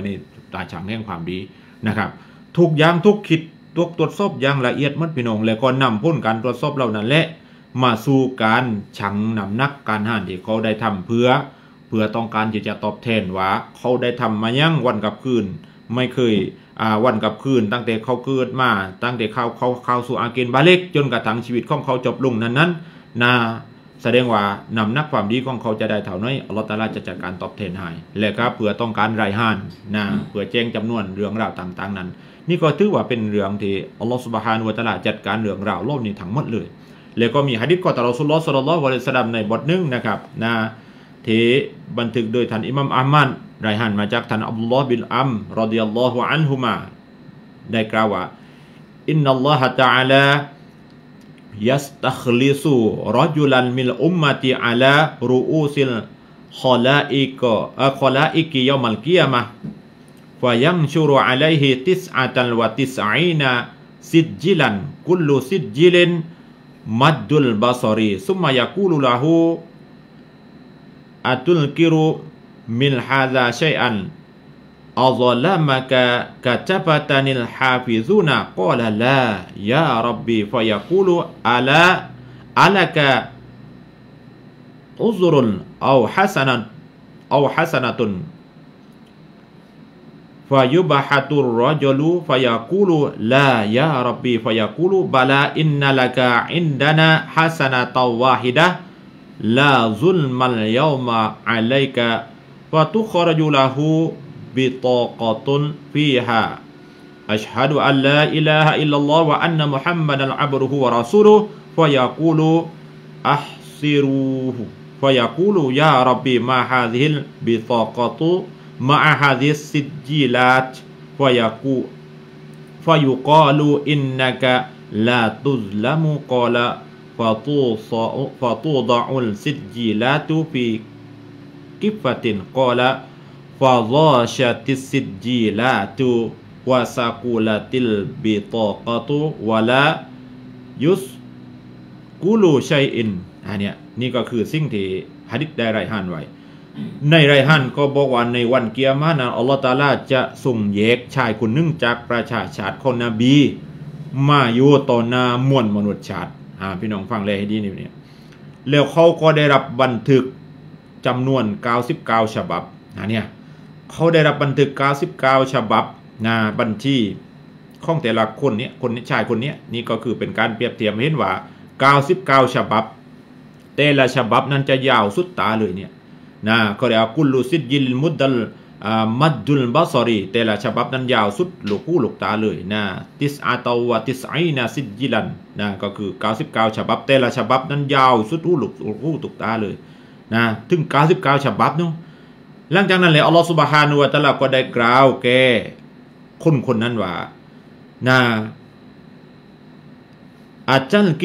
ตาช่างแห่งความดีนะครับทุกอย่างทุกคิดตรวจสอบอย่างละเอียดมัดพี่น้องแล้วก็นำผลการตรวจสอบเหล่านั้นและมาสู่การชั่งน้ำหนักการหารที่เขาได้ทำเพื่อต้องการที่จะตอบแทนว่าเขาได้ทำมายังวันกับคืนไม่เคยวันกับคืนตั้งแต่เขาเกิดมาตั้งแต่เขาสู่อาเกณฑ์บาเล็กจนกระทั่งชีวิตของเขาจบลงนั้นนะแสดงว่านำนักความดีของเขาจะได้เท่าน้อยอัลลอฮฺตะอาลาจะจัดการตอบแทนให้และก็เพื่อต้องการรายหานนะเพื่อแจ้งจำนวนเรื่องราวต่างๆนั้นนี่ก็ถือว่าเป็นเรื่องที่อัลลอฮฺซุบฮานะฮูวะตะอาลาจัดการเรื่องราวโลกนี้ทั้งหมดเลยแล้วก็มีหะดีษของท่านรอซูลุลลอฮ์ ศ็อลลัลลอฮุอะลัยฮิวะซัลลัมในบทหนึ่งนะครับนะที่บันทึกโดยท่านอิหม่ามอะห์มัดรายงานมาจากท่านอับดุลลอฮ์บินอัมรรอฎิยัลลอฮุอันฮุมาได้กล่าวว่าอินนัลลอฮะตะอาลายัสตัคลิซุรอจุลันมิลอุมมะติอะลารูอูซิลคอลาอิกยอมัลกิยามะฮ์ฟะยันชุรุอะลัยฮิติสอะตันวะติสอีนาซิจจิลันกุลลุซิจจิลินมัดดุลบาซอรีซุมมะยะกูลุละฮูอะตุลกิรุมิลฮาซาชัยอันอัลลอฮ์มะกะกะจับตานิลฮาฟิซูนะกอลาลายาร็อบบีฟะยะกูลุอะลากะอุซรุนเอาฮัสนะตุนฟะยุบะฮะตุรรอจุลุฟะยะกูลุลายาร็อบบีฟะยะกูลุบะลาอินนัลกะอินดานะฮัสนะตวาฮิดะลาซุลมัลยอมะอะลัยกะฟะตุครจุละฮูบิตอกะตุนฟีฮาอัชฮะดุอัลลาอิลาฮะอิลลัลลอฮ์วะอันนะมุฮัมมัดันอับดุฮุวะรอซูลุฮ์ฟะยะกูลุอัฮซิรูฮุฟะยะกูลุยาร็อบบีมาฮาซิฮิลบิตอกะตุมะอะฮาซิสซิจจิลาตฟะยุกาลูอินนะกะลาตุซละมุกอลาฟะตูฎะอุลซิจจิลาตุฟีกิฟะตินกอลาฟะฎอชะติสซิจจิลาตุวะซะกูลาติลบิตอกะตุวะลายุสกุลูชัยอินอันเนี้ยนี่ก็คือสิ่งที่หะดีษได้รายงานไว้ในรายงานก็บอกว่าในวันกิยามะฮ์นั้นอัลเลาะห์ตะอาลาจะส่งแยกชายคนหนึ่งจากประชาชาติของนบีมาอยู่ต่อหน้ามวลมนุษยชาติพี่น้องฟังเลยให้ดีนี่เนี่ยแล้วเขาก็ได้รับบันทึกจำนวน99ฉบับเนี่ยเขาได้รับบันทึก99ฉบับบัญชีของแต่ละคนนี้ชายคนนี้นี่ก็คือเป็นการเปรียบเทียบเห็นว่า99ฉบับแต่ละฉบับนั้นจะยาวสุดตาเลยเนี่ยเขาเรียกว่ากุลลุซิจจิลมุดดัลมัดดุลบาซอรีแต่ละฉบับนั้นยาวสุดลูกหูลูกตาเลยติสอาตาวะติสอีนาซิจจิลันก็คือ99ฉบับแต่ละฉบับนั้นยาวสุดหูลูกหูลูกตาเลยถึง99ฉบับเนาะหลังจากนั้นเลยอัลลอฮฺซุบฮานะฮูวะตะอาลาก็ได้กล่าวแก่คนนั้นว่าอัตุล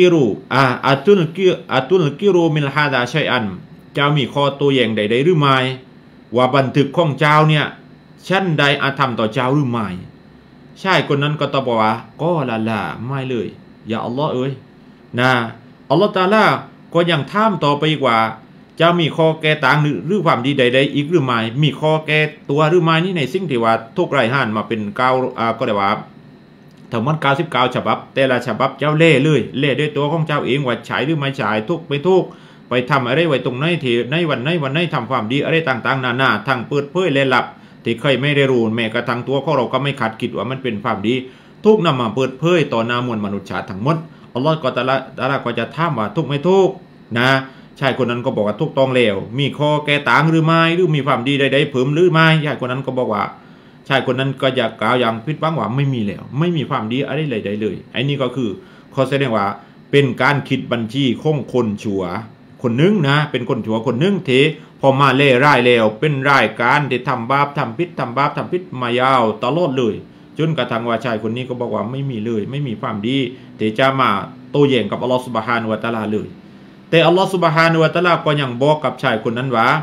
กิรูมิลฮาดาชัยอันเจ้ามีข้อตัวอย่างใดๆหรือไม่ว่าบันทึกของเจ้าเนี่ยชั้นใดอาธรรมต่อเจ้าหรือไม่ใช่คนนั้นก็ตอบว่าก็ละไม่เลยอย่าอัลลอฮ์เอ้ยอัลลอฮ์ตะอาลาก็ยังถามต่อไปอีกว่าเจ้ามีข้อแก้ต่างหรือความดีใดๆอีกหรือไม่มีข้อแก้ตัวหรือไม่นี่ในสิ่งที่ว่าทุกรายงานมาเป็นก็ได้ว่าทั้งหมด99ฉบับแต่ละฉบับเจ้าเล่ด้วยตัวของเจ้าเองว่าใช้หรือไม่ใช้ทุกไม่ทุกไปทำอะไรไว้ตรงไหนที่ในวันไหนทำความดีอะไรต่างๆนานาทั้งเปิดเผยและลับที่เคยไม่ได้รู้แม้กระทั่งตัวของเราก็ไม่ขัดคิดว่ามันเป็นความดีทุกนำมาเปิดเผยต่อหน้ามวลมนุษย์ชาติทั้งหมดอัลลอฮฺก็ตะอาลาก็จะถามว่าทุกไม่ทุกชายคนนั้นก็บอกว่าทุกต้องแล้วมีข้อแก้ต่างหรือไม่หรือมีความดีใดๆเพิ่มหรือไม่ชายคนนั้นก็บอกว่าชายคนนั้นก็จะกล่าวอย่างพิดหวังว่าไม่มีแล้วไม่มีความดีอะไรใดๆเลยไอ้นี่ก็คือเขาแสดงว่าเป็นการคิดบัญชีของคนชั่วคนนึงเป็นคนชั่วคนนึงที่พอมาเล่ร่ายแล้วเป็นรายการที่ทำบาปทำพิษมายาวตลอดเลยจนกระทั่งว่าชายคนนี้ก็บอกว่าไม่มีเลยไม่มีความดีที่จะมาโต้แย้งกับอัลลอฮฺซุบฮานะฮูวะตะอาลาเลยแต่อัลลอฮฺซุบฮานะฮูวะตะอาลาก็ยังบอกกับชายคนนั้นว่า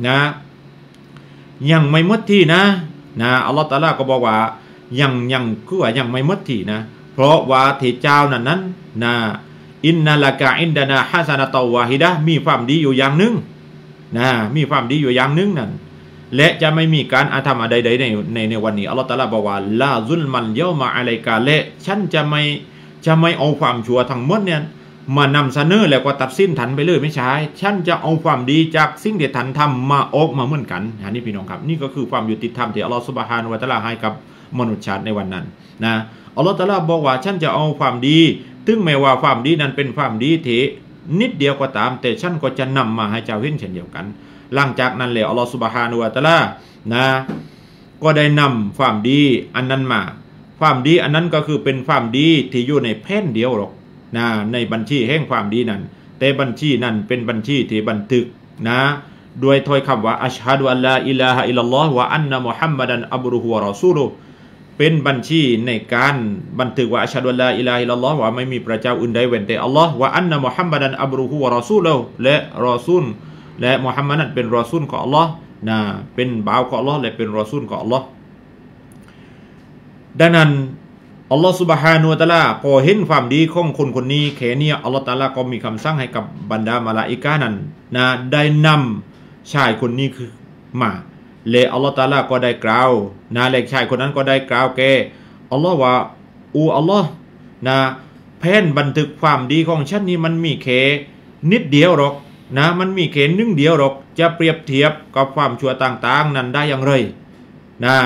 ยังไม่หมดที่อัลลอฮฺตะอาลาก็บอกว่ายังคือว่ายังไม่หมดที่เพราะว่าที่เจ้านั้นอินนัลกะอินดานาฮัสนะตวาฮิดะมีความดีอยู่อย่างนึงมีความดีอยู่อย่างนึงนั่นและจะไม่มีการอาธรรมใดๆในวันนี้อัลลอฮฺตะอาลาบอกว่าลาซุลมันเยามาอะไรกาและฉันจะไม่เอาความชั่วทั้งหมดเนี่ยมานำเสนอแล้วก็ตัดสินทันไปเลยไม่ใช่ฉันจะเอาความดีจากสิ่งที่ทันทำมาออกมาเหมือนกันอันนี้พี่น้องครับนี่ก็คือความยุติธรรมที่อัลลอฮฺซุบฮานะฮูวะตะอาลาให้กับมนุษย์ชาติในวันนั้นนะอัลลอฮฺตะอาลาบอกว่าฉันจะเอาความดีถึงแม้ว่าความดีนั้นเป็นความดีที่นิดเดียวก็ตามแต่ฉันก็จะนำมาให้เจ้าเห็นเช่นเดียวกันหลังจากนั้นแล้วอัลลอฮฺซุบฮานะฮูวะตะอาลานะก็ได้นำความดีอันนั้นมาความดีอันนั้นก็คือเป็นความดีที่อยู่ในแผ่นเดียวหรอกนะในบัญชีแห่งความดีนั้นแต่บัญชีนั้นเป็นบัญชีที่บันทึกนะด้วยถ้อยคำว่าอัชฮะดุอัลลาอิลาฮะอิลลัลลอฮ์วะอันนะมุฮัมมัดันอับดุฮุวะรอซูลุเป็นบัญชีในการบันทึกว่าอัชฮะดุอัลลาอิลาฮะอิลลัลลอฮ์ว่าไม่มีพระเจ้าอื่นใดเว้นแต่อัลลอฮ์วะอันนะมุฮัมมัดันอับดุฮุวะรอซูลุและรอซูลและมุฮัมมัดนั้นเป็นรอซูลของอัลลอฮ์นะเป็นบ่าวของอัลลอฮ์และเป็นรอซูลของอัลลอฮ์ดังนั้นอัลลอฮฺซุบฮานะฮูวะตะอาลาพอเห็นความดีของคนคนนี้แค่นี้อัลลอฮฺตะอาลาก็มีคำสั่งให้กับบรรดามลาอิกะฮ์นั้นนะได้นำชายคนนี้คือมาและอัลลอฮฺตะอาลาก็ได้กล่าวนะและชายคนนั้นก็ได้กล่าวแก่อัลลอฮฺว่าอัลลอฮ์นะแผ่นบันทึกความดีของฉันนี้มันมีแค่นิดเดียวหรอกนะมันมีแค่หนึ่งเดียวหรอกจะเปรียบเทียบกับความชั่วต่างๆนั้นได้อย่างไรนะ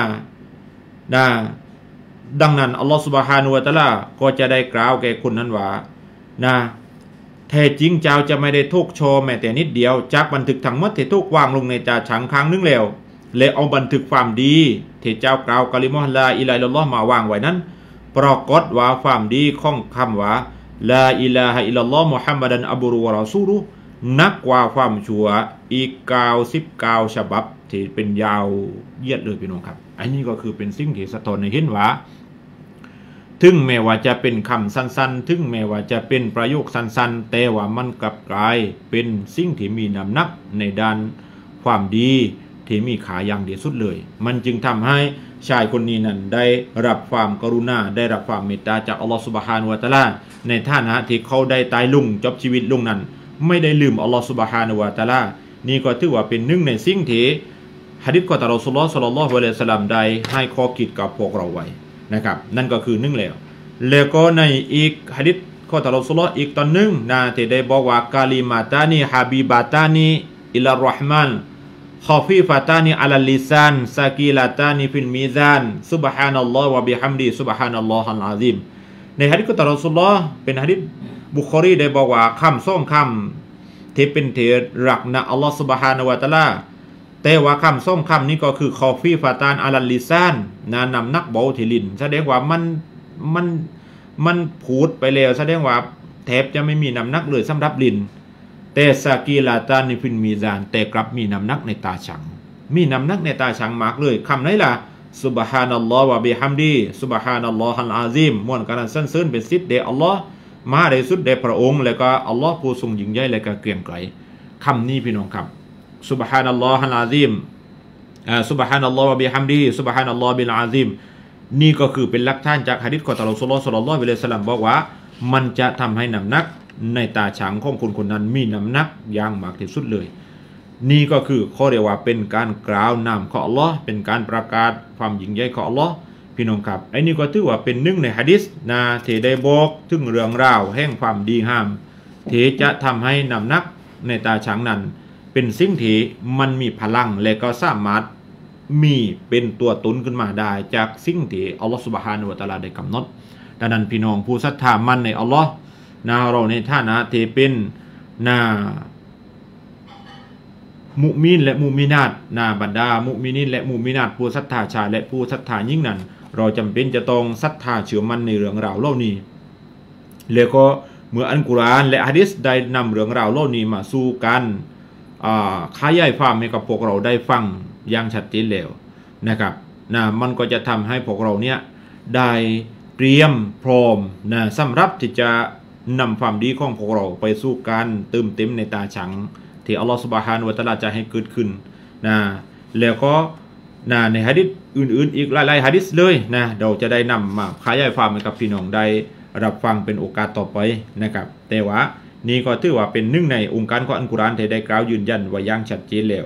ดังนั้นอัลลอฮฺซุบฮานะฮูวะตะอาลาก็จะได้กล่าวแก่คนนั้นว่านะแท้จริงเจ้าจะไม่ได้ทุกโชว์แม้แต่นิดเดียวจากบันทึกทั้งหมดที่ทุกวางลงในตาฉังครั้งนึงแล้วและเอาบันทึกความดีที่เจ้ากล่าวกะลิมะฮ์ลาอิลาฮะอิลลัลลอฮ์มาวางไว้นั้นปรากฏว่าความดีของคำว่าลาอิลาฮะอิลลัลลอฮ์มุฮัมมัดันอับดุฮุวะรอซูลุนักกว่าความชั่วอีก99ฉบับที่เป็นยาวเหยียดเลยพี่น้องครับอันนี้ก็คือเป็นสิ่งที่สะท้อนให้เห็นว่าถึงแม้ว่าจะเป็นคำสั้นๆถึงแม้ว่าจะเป็นประโยคสั้นๆแต่ว่ามันกลับกลายเป็นสิ่งที่มีน้ำหนักในด้านความดีที่มีค่าอย่างที่สุดเลยมันจึงทำให้ชายคนนี้นั้นได้รับความกรุณาได้รับความเมตตาจากอัลลอฮฺซุบฮานะฮูวะตะอาลาในฐานะที่เขาได้ตายลงจบชีวิตลงนั้นไม่ได้ลืมอัลลอฮฺซุบฮานะฮูวะตะอาลานี่ก็ถือว่าเป็นหนึ่งในสิ่งที่หะดีษของท่านรอซูลุลลอฮ์ ศ็อลลัลลอฮุอะลัยฮิวะซัลลัมได้ให้ข้อคิดกับพวกเราไว้นะครับนั่นก็คือหนึ่งแล้วก็ในอีกหะดีษของท่านรอซูลุลลอฮ์อีกตอนหนึ่งนะที่ได้บอกว่ากาลิมาตานีฮะบีบาตานีอิลลัรเราะห์มานคอฟีฟาตานีอัลลิซานซากีลาตานีฟิลมีซานซุบฮานัลลอฮ์วะบิฮัมดีซุบฮานัลลอฮุลอาซีมในหะดีษของท่านรอซูลุลลอฮ์เป็นหะดีษบุคอรีได้บอกว่าคำสองคำที่เป็นที่รักนะอัลลอฮ์ซุบฮานะฮูวะตะอาลาแต่ว่าคำสองคำนี้ก็คือคอฟีฟาตานอัลลิซานนะนำนักเบาที่ลิ้นแสดงว่ามันพูดไปแล้วแสดงว่าแทบจะไม่มีน้ำหนักเลยสำหรับลิ้นแต่ซากีลาตานิฟินมีซานแต่กลับมีน้ำหนักในตาฉังมีน้ำหนักในตาฉังมากเลยคำไหนล่ะซุบฮานัลลอฮ์วะบิฮัมดีซุบฮานัลลอฮุลอาซีมม่วนกันสั้นเสริญเป็นสิทธิ์แด่อัลลอฮ์มาได้สุดแด่พระองค์แล้วก็อัลลอฮ์ผู้ทรงยิ่งใหญ่และก็เกรียงไกรคำนี้พี่น้องครับซุบฮานัลลอฮุลอาซีมซุบฮานัลลอฮ์วะบิฮัมดีซุบฮานัลลอฮ์บิลอาซีมนี่ก็คือเป็นหลักฐานจากหะดีษของท่านรอซูลุลลอฮ์ ศ็อลลัลลอฮุอะลัยฮิวะซัลลัมบอกว่ามันจะทำให้น้ำหนักในตาฉางของคนคนนั้นมีน้ำหนักอย่างมากที่สุดเลยนี่ก็คือข้อเรียกว่าเป็นการกล่าวนามของอัลลอฮ์เป็นการประกาศความยิ่งใหญ่ของอัลลอฮ์พี่น้องครับไอ้นี่ก็ถือว่าเป็นหนึ่งในหะดีษนะที่ได้บอกถึงเรื่องราวแห่งความดีงามที่จะทำให้น้ำหนักในตาฉางนั้นเป็นสิ่งที่มันมีพลังและก็สามารถมีเป็นตัวตนขึ้นมาได้จากสิ่งที่อัลลอฮฺซุบฮานะฮูวะตะอาลาได้กำหนดดังนั้นพี่น้องผู้ศรัทธามั่นในอัลลอฮ์นะเราในฐานะที่เป็นมุมินและมุมินาตบรรดามุมินินและมุมินาตผู้ศรัทธาชายและผู้ศรัทธาหญิงนั้นเราจำเป็นจะต้องศรัทธาเชื่อมั่นในเรื่องราวเหล่านี้แล้วก็เมื่ออัลกุรอานและหะดีษได้นำเรื่องราวเหล่านี้มาสู่กันขยายความให้กับพวกเราได้ฟังอย่างชัดเจนแล้วนะครับมันก็จะทำให้พวกเราเนี่ยได้เตรียมพร้อมสำหรับที่จะนำความดีของพวกเราไปสู่การเติมเต็มในตาฉังที่อัลลอฮฺซุบฮานะฮูวะตะอาลาจะให้เกิดขึ้นแล้วก็ในหะดีษอื่นๆอีกหลายๆหะดีษเลยเราจะได้นำมาขยายความให้กับพี่น้องได้รับฟังเป็นโอกาสต่อไปนะครับแต่ว่านี่ก็ถือว่าเป็นหนึ่งในองค์การของอัลกุรอานที่ได้กล่าวยืนยันไว้อย่างชัดเจนแล้ว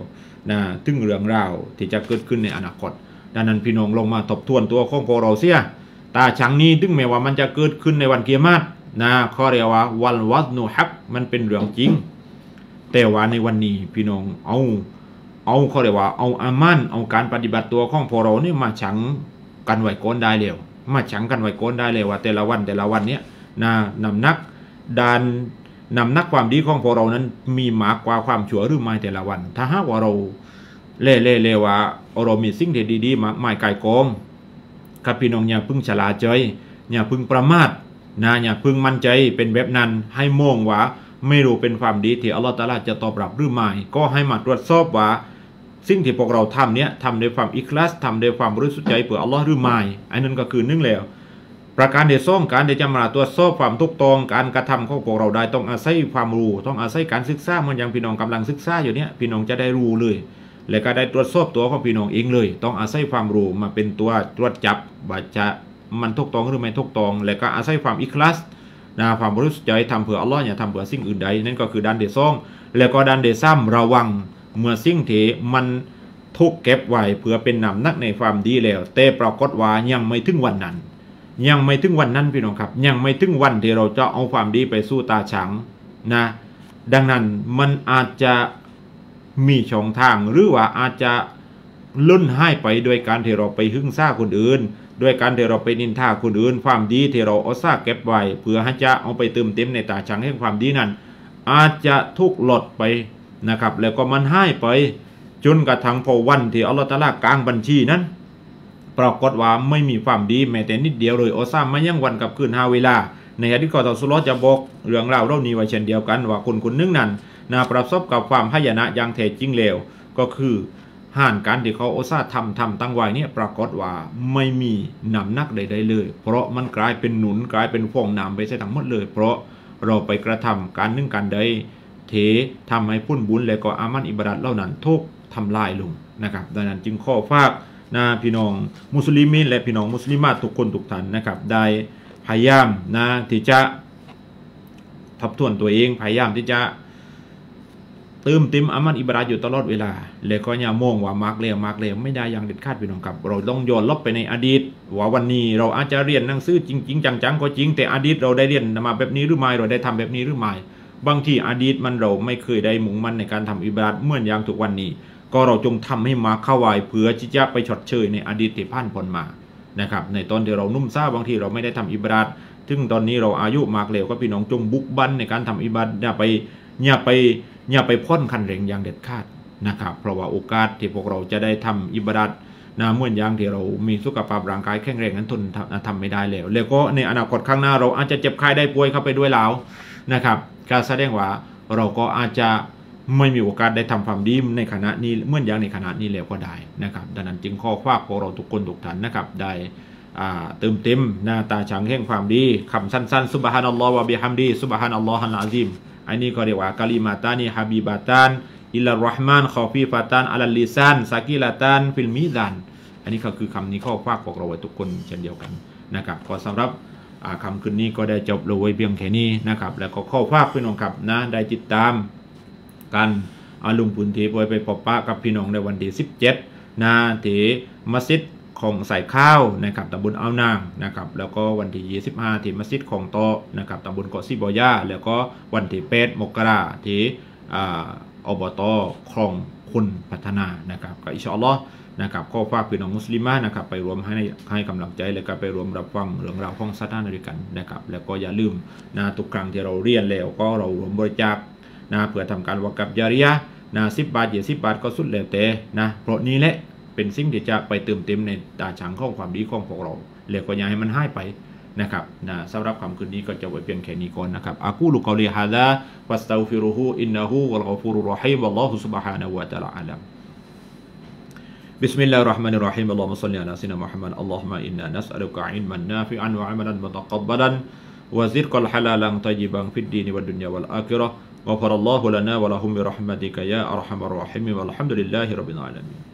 นะถึงเรื่องราวที่จะเกิดขึ้นในอนาคตดังนั้นพี่น้องลงมาทบทวนตัวของพวกเราเสียตาชังนี้ถึงแม้ว่ามันจะเกิดขึ้นในวันกิยามะฮ์นะเขาเรียกว่าวัลวัซนุฮักมันเป็นเรื่องจริงแต่ว่าในวันนี้พี่น้องเอาเขาเรียกว่าเอาอามันเอาการปฏิบัติตัวของพวกเรานี่มาชังกันไว้ก้นได้แล้วมาชังกันไว้ก้นได้เลยว่าแต่ละวันเนี้ยนะนำนักความดีของพวกเรานั้นมีมากกว่าความชั่วหรือไม่แต่ละวันถ้าหากว่าเราเล่ว่าเรามีสิ่งที่ดีๆมากมายไกลกองครับพี่น้องอย่าพึ่งฉลาดใจอย่าพึ่งประมาทนะอย่าพึ่งมั่นใจเป็นแบบนั้นให้มองว่าไม่รู้เป็นความดีที่อัลลอฮฺตะอาลาจะตอบรับหรือไม่ก็ให้มาตรวจสอบว่าสิ่งที่พวกเราทำเนี้ยทำด้วยความอิคลาสทำด้วยความบริสุทธิ์ใจเพื่ออัลลอฮ์หรือไม่อันนั้นก็คือนึ่งแล้วประการที่สองการที่จะมาตรวจสอบความถูกต้องการกระทำของพวกเราได้ต้องอาศัยความรู้ต้องอาศัยการศึกษาเหมือนอย่างพี่น้องกำลังศึกษาอยู่เนี้ยพี่น้องจะได้รู้เลยและก็ได้ตรวจสอบตัวของพี่น้องเองเลยต้องอาศัยความรู้มาเป็นตัวตรวจจับว่าจะมันถูกต้องหรือไม่ถูกต้องและก็อาศัยความอิคลาสนะความบริสุทธิ์ใจทำเพื่ออัลลอฮ์อย่าทำเพื่อสิ่งอื่นใดนั่นก็คือด้านที่สองแล้วก็ด้านที่สามระวังเมื่อสิ่งที่มันถูกเก็บไว้เพื่อเป็นนำนักในความดีแล้วแต่ปรากฏว่ายังไม่ถึงวันนั้นพี่น้องครับยังไม่ถึงวันที่เราจะเอาความดีไปสู้ตาฉังนะดังนั้นมันอาจจะมีช่องทางหรือว่าอาจจะลุ่นให้ไปโดยการที่เราไปหึ่งซ่าคนอื่นด้วยการที่เราไปนินทาคนอื่นความดีที่เราเอาซากเก็บไว้เพื่อให้จะเอาไปเติมเต็มในตาฉังแห่งความดีนั้นอาจจะทุกหลดไปนะครับแล้วก็มันให้ไปจนกระทั่งพอวันที่อัลลอฮฺตะอาลากลางบัญชีนั้นปรากฏว่าไม่มีความดีแม้แต่นิดเดียวเลยอัลลอฮฺไม่ยั่งวันกับคืน5 เวลาในหะดีษของอัลลอฮฺจะบอกเรื่องราวเรานี้ไว้เช่นเดียวกันว่าคนนึงนั้นประสบกับความหายนะอย่างแท้จริงแล้วก็คือห่านการที่เขาอุตส่าห์ทำตั้งไว้เนี่ยปรากฏว่าไม่มีน้ำหนักใดๆเลยเพราะมันกลายเป็นหนุนกลายเป็นฟองน้ำไปซะทั้งหมดเลยเพราะเราไปกระทำการนึ่งการใดทำให้พุ่นบุญและก็อามันอิบาดัตเหล่านั้นทุกทำลายลงนะครับดังนั้นจึงข้อฝากพี่น้องมุสลิมินและพี่น้องมุสลิมาทุกคนทุกท่านนะครับได้พยายามที่จะทบทวนตัวเองพยายามที่จะเติมเต็มอามันอิบาดะห์อยู่ตลอดเวลาและก็อย่ามองว่ามากแล้วไม่ได้อย่างเด็ดขาดพี่น้องครับเราต้องย้อนลบไปในอดีตว่าวันนี้เราอาจจะเรียนหนังสือจริงๆจังๆก็จริงแต่อดีตเราได้เรียนมาแบบนี้หรือไม่เราได้ทำแบบนี้หรือไม่บางทีอดีตมันเราไม่เคยได้มุ่งมั่นในการทำอิบาดะห์เหมือนอย่างทุกวันนี้ก็เราจงทำให้มาเข้าไว้เพื่อที่จะไปชดเชยในอดีตที่ผ่านพ้นมานะครับในตอนที่เรานุ่มซ่าบางทีเราไม่ได้ทำอิบาดะห์ถึงตอนนี้เราอายุมากแล้วก็พี่น้องจงบุกบันในการทำอิบาดะห์อย่าไปพ่นคันเร่งอย่างเด็ดขาดนะครับเพราะว่าโอกาสที่พวกเราจะได้ทำอิบาดะห์เหมือนอย่างที่เรามีสุขภาพร่างกายแข็งแรงนั้นทำไม่ได้แล้วก็ในอนาคตข้างหน้าเราอาจจะเจ็บไข้ได้ป่วยเข้าไปด้วยแล้วนะครับการแสดงว่าเราก็อาจจะไม่มีโอกาสได้ทำความดีในขณะนี้เหมือนอย่างในขณะนี้แล้วก็ได้นะครับดังนั้นจึงข้อฝากพวกเราทุกคนทุกท่านนะครับได้เติมเต็มตาฉังแห่งความดีคำสั้นๆซุบฮานัลลอฮ์วะบิฮัมดีซุบฮานัลลอฮุลอะซีมอันนี้ก็เรียกว่ากะลิมาตานีฮะบีบาตานอิลลัรเราะห์มานคอฟีฟาตานอะลัลลิซานซากิลาตานฟิลมีซานอันนี้ก็คือคำนี้ข้อฝากพวกเราไว้ทุกคนเช่นเดียวกันนะครับก็สำหรับคำคืนนี้ก็ได้จบลงไว้เพียงแค่นี้นะครับแล้วก็ข้อฝากพี่น้องครับได้ติดตามกันลุงปุนทีไปพบปะกับพี่น้องในวันที่17ที่มัสยิดของใส่ข้าวนะครับตำบลอ่าวนางนะครับแล้วก็วันที่25ที่มัสยิดของโตนะครับตำบลเกาะซีบอยาแล้วก็วันที่8 มกราคมที่อบต.คลองคุณพัฒนานะครับก็อินชาอัลลอฮ์นะครับก็ฝากพี่น้องมุสลิมนะครับไปรวมให้กำลังใจและก็ไปรวมรับฟังเรื่องราวของศาสนาด้วยกันนะครับแล้วก็อย่าลืมทุกครั้งที่เราเรียนแล้วก็เรารวมบริจาคเพื่อทำการวะกับญาริยะ10 บาท20 บาทก็สุดแล้วแต่เพราะนี้แหละเป็นสิ่งที่จะไปเติมเต็มในตาฉังของความดีของพวกเราแล้วก็อย่าให้มันหายไปนะครับสำหรับคำคืนนี้ก็จะไว้เพียงแค่นี้ก่อนนะครับอะกูลุกอลีฮาซาวัสตัฆฟิรุฮูอินนะฮูวัลฆอฟูรุรเราะฮีมวัลลอฮุซุบฮานะฮูวะตะอาลาอะลัมบิสมิลลาฮิรเราะห์มานิรเราะฮีมอัลลอฮุมะศ็อลลิอะลาซินะมุฮัมมัดอัลลอฮุมะอินนานัสอะลุกะอิลมันนาฟิอันวะอะมัลันมุตะกับบะลันวะซิรกัลฮะลาลันฏอยยิบันฟิดดีนวัดดุนยาวัลอาคิเราะฮ์غفر الله لنا ولهم برحمتك يا أرحم الراحمين والحمد لله رب العالمين